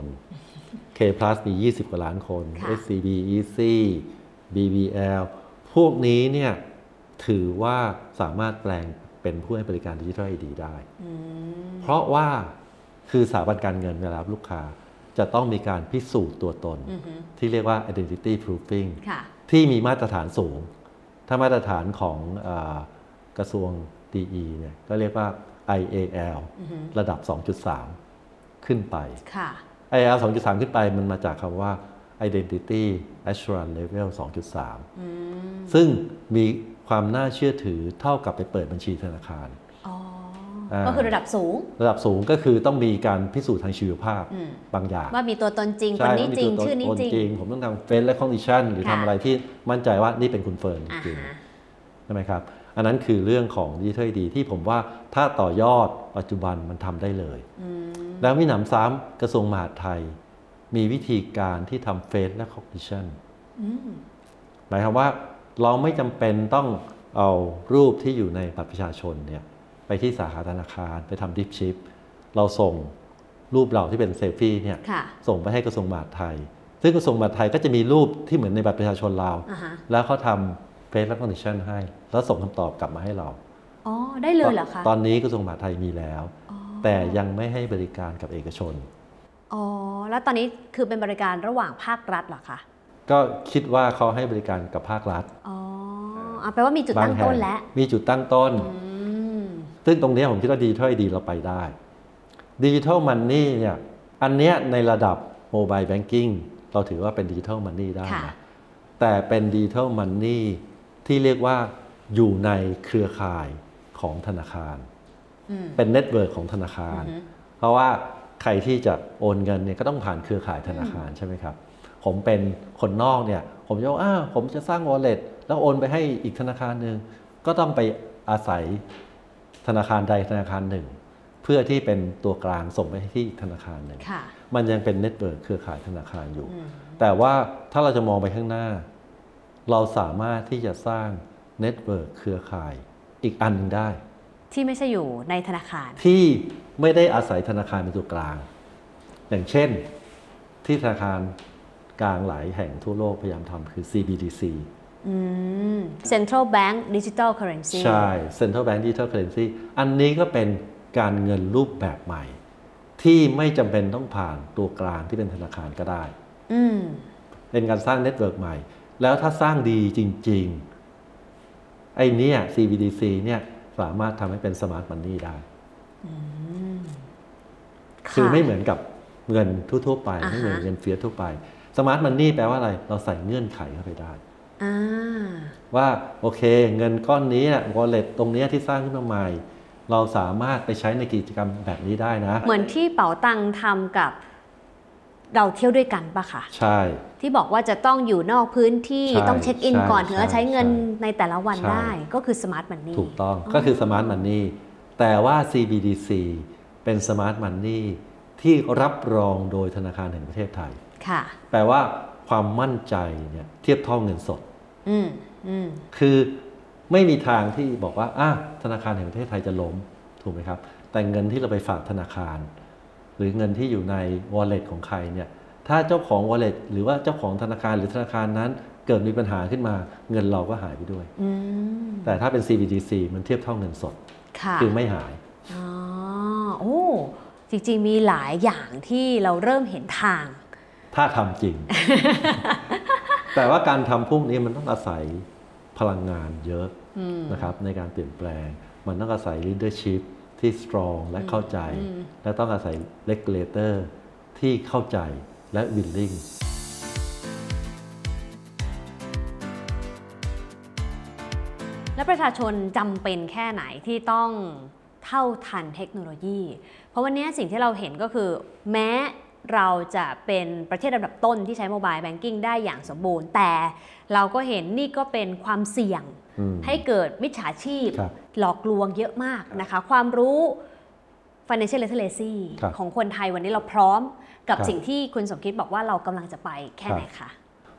K Plus มียี่สิบกว่าล้านคน เอส ซี บี Easy บี บี แอล พวกนี้เนี่ยถือว่าสามารถแปลงเป็นผู้ให้บริการดิจิทัล ไอ ดี ได้เพราะว่าคือสถาบันการเงินเวลาลูกค้าจะต้องมีการพิสูจน์ตัวตนที่เรียกว่า identity proofing ที่มีมาตรฐานสูงถ้ามาตรฐานของอ่ากระทรวง ดี อี เนี่ยก็เรียกว่า ไอ เอ แอล ระดับ สองจุดสาม ขึ้นไป ไอ เอ แอล สองจุดสาม ขึ้นไปมันมาจากคำว่า identity assurance level สองจุดสาม ซึ่งมีความน่าเชื่อถือเท่ากับไปเปิดบัญชีธนาคารก็คือระดับสูงระดับสูงก็คือต้องมีการพิสูจน์ทางชีวภาพบางอย่างว่ามีตัวตนจริงคนนี้จริงชื่อนี้จริงผมต้องทำเฟซและคอนดิชันหรือทำอะไรที่มั่นใจว่านี่เป็นคุณเฟิร์นจริงใช่ไหมครับอันนั้นคือเรื่องของดิจิทัล ไอ ดี ที่ผมว่าถ้าต่อยอดปัจจุบันมันทำได้เลยแล้วมีหนำซ้ำกระทรวงมหาดไทยมีวิธีการที่ทำเฟซและคอนดิชันหมายความว่าเราไม่จำเป็นต้องเอารูปที่อยู่ในบัตรประชาชนเนี่ยไปที่สาขาธนาคารไปทำดิฟชิปเราส่งรูปเราที่เป็นเซลฟี่เนี่ยส่งไปให้กระทรวงมหาดไทยซึ่งกระทรวงมหาดไทยก็จะมีรูปที่เหมือนในบัตรประชาชนเรา uh-huh. แล้วเขาทำเฟซและคอนดิชันให้แล้วส่งคำตอบกลับมาให้เราอ๋อได้เลยเหรอคะตอนนี้กระทรวงมหาดไทยมีแล้ว oh. แต่ยังไม่ให้บริการกับเอกชนอ๋อแล้วตอนนี้คือเป็นบริการระหว่างภาครัฐเหรอคะก็คิดว่าเขาให้บริการกับภาครัฐอ๋อแปลว่ามีจุดตั้งต้นแล้วมีจุดตั้งต้นซึ่งตรงนี้ผมคิดว่าดิจิทัล ไอ ดี เราไปได้ดิจิทัลมันนี่เนี่ยอันเนี้ยในระดับโมบายแบงกิ้งเราถือว่าเป็นดิจิทัลมันนี่ได้นะแต่เป็นดิจิทัลมันนี่ที่เรียกว่าอยู่ในเครือข่ายของธนาคารเป็นเน็ตเวิร์กของธนาคารเพราะว่าใครที่จะโอนเงินเนี่ยก็ต้องผ่านเครือข่ายธนาคารใช่ไหมครับผมเป็นคนนอกเนี่ยผมจะว่าอ้าวผมจะสร้าง wallet แล้วโอนไปให้อีกธนาคารหนึ่งก็ต้องไปอาศัยธนาคารใดธนาคารหนึ่งเพื่อที่เป็นตัวกลางส่งไปที่ธนาคารหนึ่งมันยังเป็นเน็ตเวิร์กเครือข่ายธนาคารอยู่แต่ว่าถ้าเราจะมองไปข้างหน้าเราสามารถที่จะสร้างเน็ตเวิร์กเครือข่ายอีกอันนึงได้ที่ไม่ใช่อยู่ในธนาคารที่ไม่ได้อาศัยธนาคารเป็นตัวกลางอย่างเช่นที่ธนาคารกลางหลายแห่งทั่วโลกพยายามทำคือ ซี บี ดี ซี Central Bank Digital Currency ใช่ Central Bank Digital Currency อันนี้ก็เป็นการเงินรูปแบบใหม่ที่ไม่จำเป็นต้องผ่านตัวกลางที่เป็นธนาคารก็ได้เป็นการสร้างเน็ตเวิร์กใหม่แล้วถ้าสร้างดีจริงๆไอ้นี่ ซี บี ดี ซี เนี่ยสามารถทำให้เป็นสมาร์ทมันนี่ได้คือไม่เหมือนกับเงินทั่วๆไปไม่เหมือนเงินเฟียสทั่วไปสมาร์ทมันนี่แปลว่าอะไรเราใส่เงื่อนไขเข้าไปได้ว่าโอเคเงินก้อนนี้นะ wallet ตรงนี้ที่สร้างขึ้นมาใหม่เราสามารถไปใช้ในกิจกรรมแบบนี้ได้นะเหมือนที่เป๋าตังทำกับเราเที่ยวด้วยกันปะคะใช่ที่บอกว่าจะต้องอยู่นอกพื้นที่ต้องเช็คอินก่อนถึงจะใช้เงินในแต่ละวันได้ก็คือสมาร์ทมันนี่ถูกต้องก็คือสมาร์ทมันนี่แต่ว่า ซี บี ดี ซี เป็นสมาร์ทมันนี่ที่รับรองโดยธนาคารแห่งประเทศไทยค่ะแปลว่าความมั่นใจเนี่ยเทียบเท่าเงินสดคือไม่มีทางที่บอกว่าอ่ะธนาคารแห่งประเทศไทยจะล้มถูกไหมครับแต่เงินที่เราไปฝากธนาคารหรือเงินที่อยู่ใน wallet ของใครเนี่ยถ้าเจ้าของ wallet หรือว่าเจ้าของธนาคารหรือธนาคารนั้นเกิดมีปัญหาขึ้นมาเงินเราก็หายไปด้วยแต่ถ้าเป็น ซี บี ดี ซี มันเทียบเท่าเงินสดคือไม่หายอ๋อโอ้จริงๆมีหลายอย่างที่เราเริ่มเห็นทางถ้าทำจริง แต่ว่าการทำพวกนี้มันต้องอาศัยพลังงานเยอะนะครับในการเปลี่ยนแปลงมันต้องอาศัย leadership ที่ strong และเข้าใจและต้องอาศัย regulator ที่เข้าใจและ willing และประชาชนจำเป็นแค่ไหนที่ต้องเท่าทันเทคโนโลยีเพราะวันนี้สิ่งที่เราเห็นก็คือแม้เราจะเป็นประเทศระดับต้นที่ใช้โมบายแบงกิ้งได้อย่างสมบูรณ์แต่เราก็เห็นนี่ก็เป็นความเสี่ยงให้เกิดมิจฉาชีพหลอกลวงเยอะมากนะคะความรู้ financial literacy ของคนไทยวันนี้เราพร้อมกับสิ่งที่คุณสมคิดบอกว่าเรากำลังจะไปแค่ไหนคะ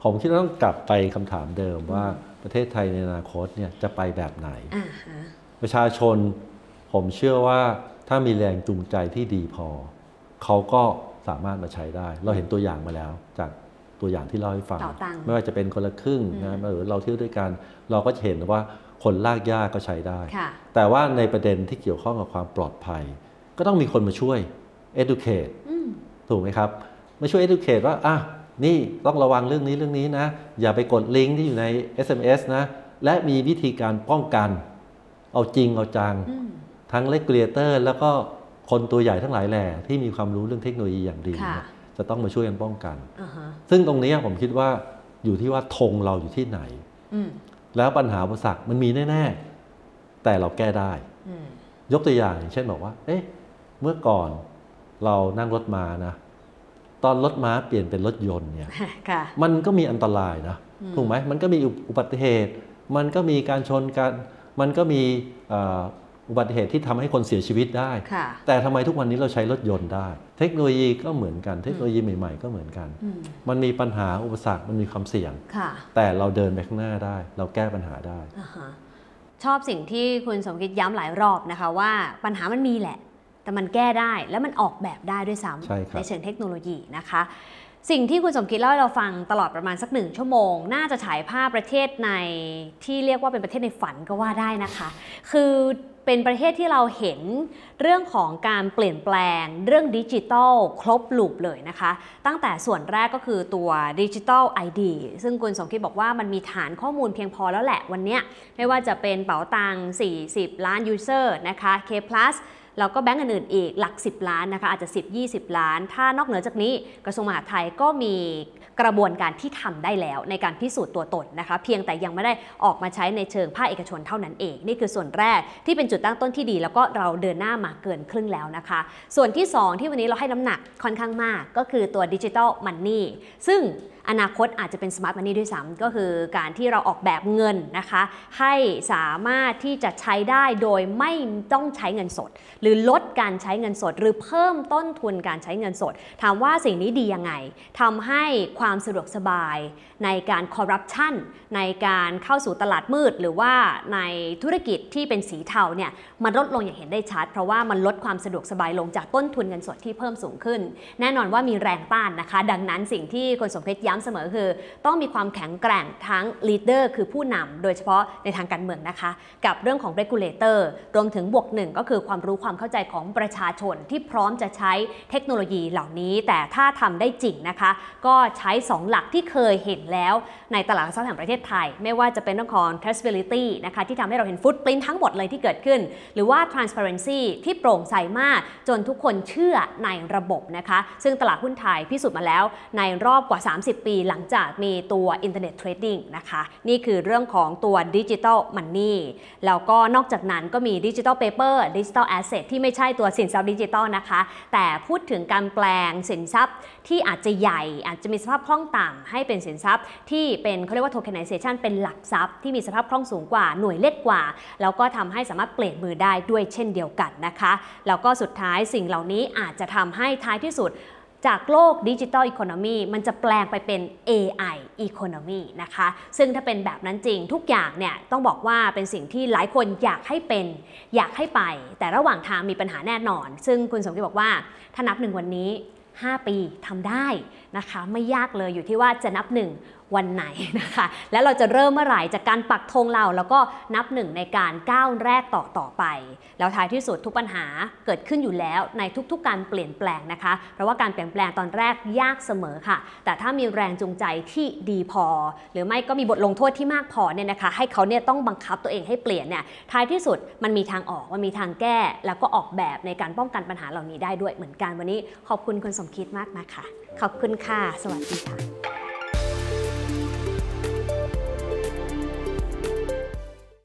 ผมคิดว่าต้องกลับไปคำถามเดิมว่าประเทศไทยในอนาคตเนี่ยจะไปแบบไหนประชาชนผมเชื่อว่าถ้ามีแรงจูงใจที่ดีพอเขาก็สามารถมาใช้ได้เราเห็นตัวอย่างมาแล้วจากตัวอย่างที่เล่าให้ฟังไม่ว่าจะเป็นคนละครึ่งนะหรือเราเที่ยวด้วยกันเราก็จะเห็นว่าคนลากยากก็ใช้ได้แต่ว่าในประเด็นที่เกี่ยวข้องกับความปลอดภัยก็ต้องมีคนมาช่วย educate ถูกไหมครับมาช่วย educate ว่าอ่ะนี่ต้องระวังเรื่องนี้เรื่องนี้นะอย่าไปกดลิงก์ที่อยู่ใน เอส เอ็ม เอส นะและมีวิธีการป้องกันเอาจริงเอาจังทั้ง regulator แล้วก็คนตัวใหญ่ทั้งหลายแหล่ที่มีความรู้เรื่องเทคโนโลยีอย่างดีจะต้องมาช่วยกันป้องกัน uh-huh. ซึ่งตรงนี้ผมคิดว่าอยู่ที่ว่าธงเราอยู่ที่ไหนแล้วปัญหาอุปสรรคมันมีแน่ๆแต่เราแก้ได้ยกตัวอย่างเช่นบอกว่าเอ๊ะเมื่อก่อนเรานั่งรถม้านะตอนรถม้าเปลี่ยนเป็นรถยนต์เนี่ย มันก็มีอันตรายนะถูกไหมมันก็มีอุบัติเหตุมันก็มีการชนกันมันก็มีอุบัติเหตุที่ทำให้คนเสียชีวิตได้แต่ทำไมทุกวันนี้เราใช้รถยนต์ได้เทคโนโลยีก็เหมือนกันเทคโนโลยีใหม่ๆก็เหมือนกันมันมีปัญหาอุปสรรคมันมีความเสี่ยงแต่เราเดินไปข้างหน้าได้เราแก้ปัญหาได้ชอบสิ่งที่คุณสมคิดย้ำหลายรอบนะคะว่าปัญหามันมีแหละแต่มันแก้ได้และมันออกแบบได้ด้วยซ้ำใ, ในเชิงเทคโนโลยีนะคะสิ่งที่คุณสมคิดเล่าให้เราฟังตลอดประมาณสักหนึ่งชั่วโมงน่าจะฉายภาพประเทศในที่เรียกว่าเป็นประเทศในฝันก็ว่าได้นะคะคือเป็นประเทศที่เราเห็นเรื่องของการเปลี่ยนแปลงเรื่องดิจิทัลครบลูปเลยนะคะตั้งแต่ส่วนแรกก็คือตัวดิจิทัล ไอ ดี ซึ่งคุณสมคิดบอกว่ามันมีฐานข้อมูลเพียงพอแล้วแหละวันนี้ไม่ว่าจะเป็นเป๋าตังสี่สิบล้านยูเซอร์นะคะ K plusแล้วก็แบงก์อื่นๆอีกหลักสิบล้านนะคะอาจจะสิบ ยี่สิบล้านถ้านอกเหนือจากนี้กระทรวงมหาดไทยก็มีกระบวนการที่ทำได้แล้วในการพิสูจน์ตัวตนนะคะเพียงแต่ยังไม่ได้ออกมาใช้ในเชิงภาคเอกชนเท่านั้นเองนี่คือส่วนแรกที่เป็นจุดตั้งต้นที่ดีแล้วก็เราเดินหน้ามาเกินครึ่งแล้วนะคะส่วนที่สองที่วันนี้เราให้น้ำหนักค่อนข้างมากก็คือตัวดิจิทัลมันนี่ซึ่งอนาคตอาจจะเป็นสมาร์ทมันนี่ด้วยซ้ำก็คือการที่เราออกแบบเงินนะคะให้สามารถที่จะใช้ได้โดยไม่ต้องใช้เงินสดหรือลดการใช้เงินสดหรือเพิ่มต้นทุนการใช้เงินสดถามว่าสิ่งนี้ดียังไงทำให้ความสะดวกสบายในการคอร์รัปชันในการเข้าสู่ตลาดมืดหรือว่าในธุรกิจที่เป็นสีเทาเนี่ยมันลดลงอย่างเห็นได้ชัดเพราะว่ามันลดความสะดวกสบายลงจากต้นทุนเงินสดที่เพิ่มสูงขึ้นแน่นอนว่ามีแรงต้านนะคะดังนั้นสิ่งที่คุณสมคิดย้ำเสมอคือต้องมีความแข็งแกร่งทั้ง leader คือผู้นำโดยเฉพาะในทางการเมืองนะคะกับเรื่องของ regulator รวมถึงบวกหนึ่งก็คือความรู้ความเข้าใจของประชาชนที่พร้อมจะใช้เทคโนโลยีเหล่านี้แต่ถ้าทำได้จริงนะคะก็ใช้สองหลักที่เคยเห็นแล้วในตลาดหลักทรัพย์แห่งประเทศไทยไม่ว่าจะเป็นเรื่องของ traceability นะคะที่ทำให้เราเห็น footprint ทั้งหมดเลยที่เกิดขึ้นหรือว่า transparency ที่โปร่งใสมากจนทุกคนเชื่อในระบบนะคะซึ่งตลาดหุ้นไทยพิสูจน์มาแล้วในรอบกว่าสามสิบปีหลังจากมีตัว Internet Trading นะคะนี่คือเรื่องของตัว Digital Money แล้วก็นอกจากนั้นก็มี Digital Paper Digital Asset ที่ไม่ใช่ตัวสินทรัพย์ดิจิทัลนะคะแต่พูดถึงการแปลงสินทรัพย์ที่อาจจะใหญ่อาจจะมีสภาพคล่องต่ำให้เป็นสินทรัพย์ที่เป็นเขาเรียกว่า tokenization เป็นหลักทรัพย์ที่มีสภาพคล่องสูงกว่าหน่วยเล็กกว่าแล้วก็ทำให้สามารถเปลี่ยนมือได้ด้วยเช่นเดียวกันนะคะแล้วก็สุดท้ายสิ่งเหล่านี้อาจจะทำให้ท้ายที่สุดจากโลกดิจิทัลอีโคโนมีมันจะแปลงไปเป็น เอ ไอ Economy นะคะซึ่งถ้าเป็นแบบนั้นจริงทุกอย่างเนี่ยต้องบอกว่าเป็นสิ่งที่หลายคนอยากให้เป็นอยากให้ไปแต่ระหว่างทางมีปัญหาแน่นอนซึ่งคุณสมคิดบอกว่าถ้านับหนึ่งวันนี้ห้าปีทำได้นะคะไม่ยากเลยอยู่ที่ว่าจะนับหนึ่งวันไหนนะคะและเราจะเริ่มเมื่อไหร่จากการปักธงเราแล้วก็นับหนึ่งในการก้าวแรกต่อต่อไปแล้วท้ายที่สุดทุกปัญหาเกิดขึ้นอยู่แล้วในทุกๆการเปลี่ยนแปลงนะคะเพราะว่าการเปลี่ยนแปลงตอนแรกยากเสมอค่ะแต่ถ้ามีแรงจูงใจที่ดีพอหรือไม่ก็มีบทลงโทษที่มากพอเนี่ยนะคะให้เขาเนี่ยต้องบังคับตัวเองให้เปลี่ยนเนี่ยท้ายที่สุดมันมีทางออกมันมีทางแก้แล้วก็ออกแบบในการป้องกันปัญหาเหล่านี้ได้ด้วยเหมือนกันวันนี้ขอบคุณคุณสมคิดมากนะคะขอบคุณค่ะสวัสดีค่ะ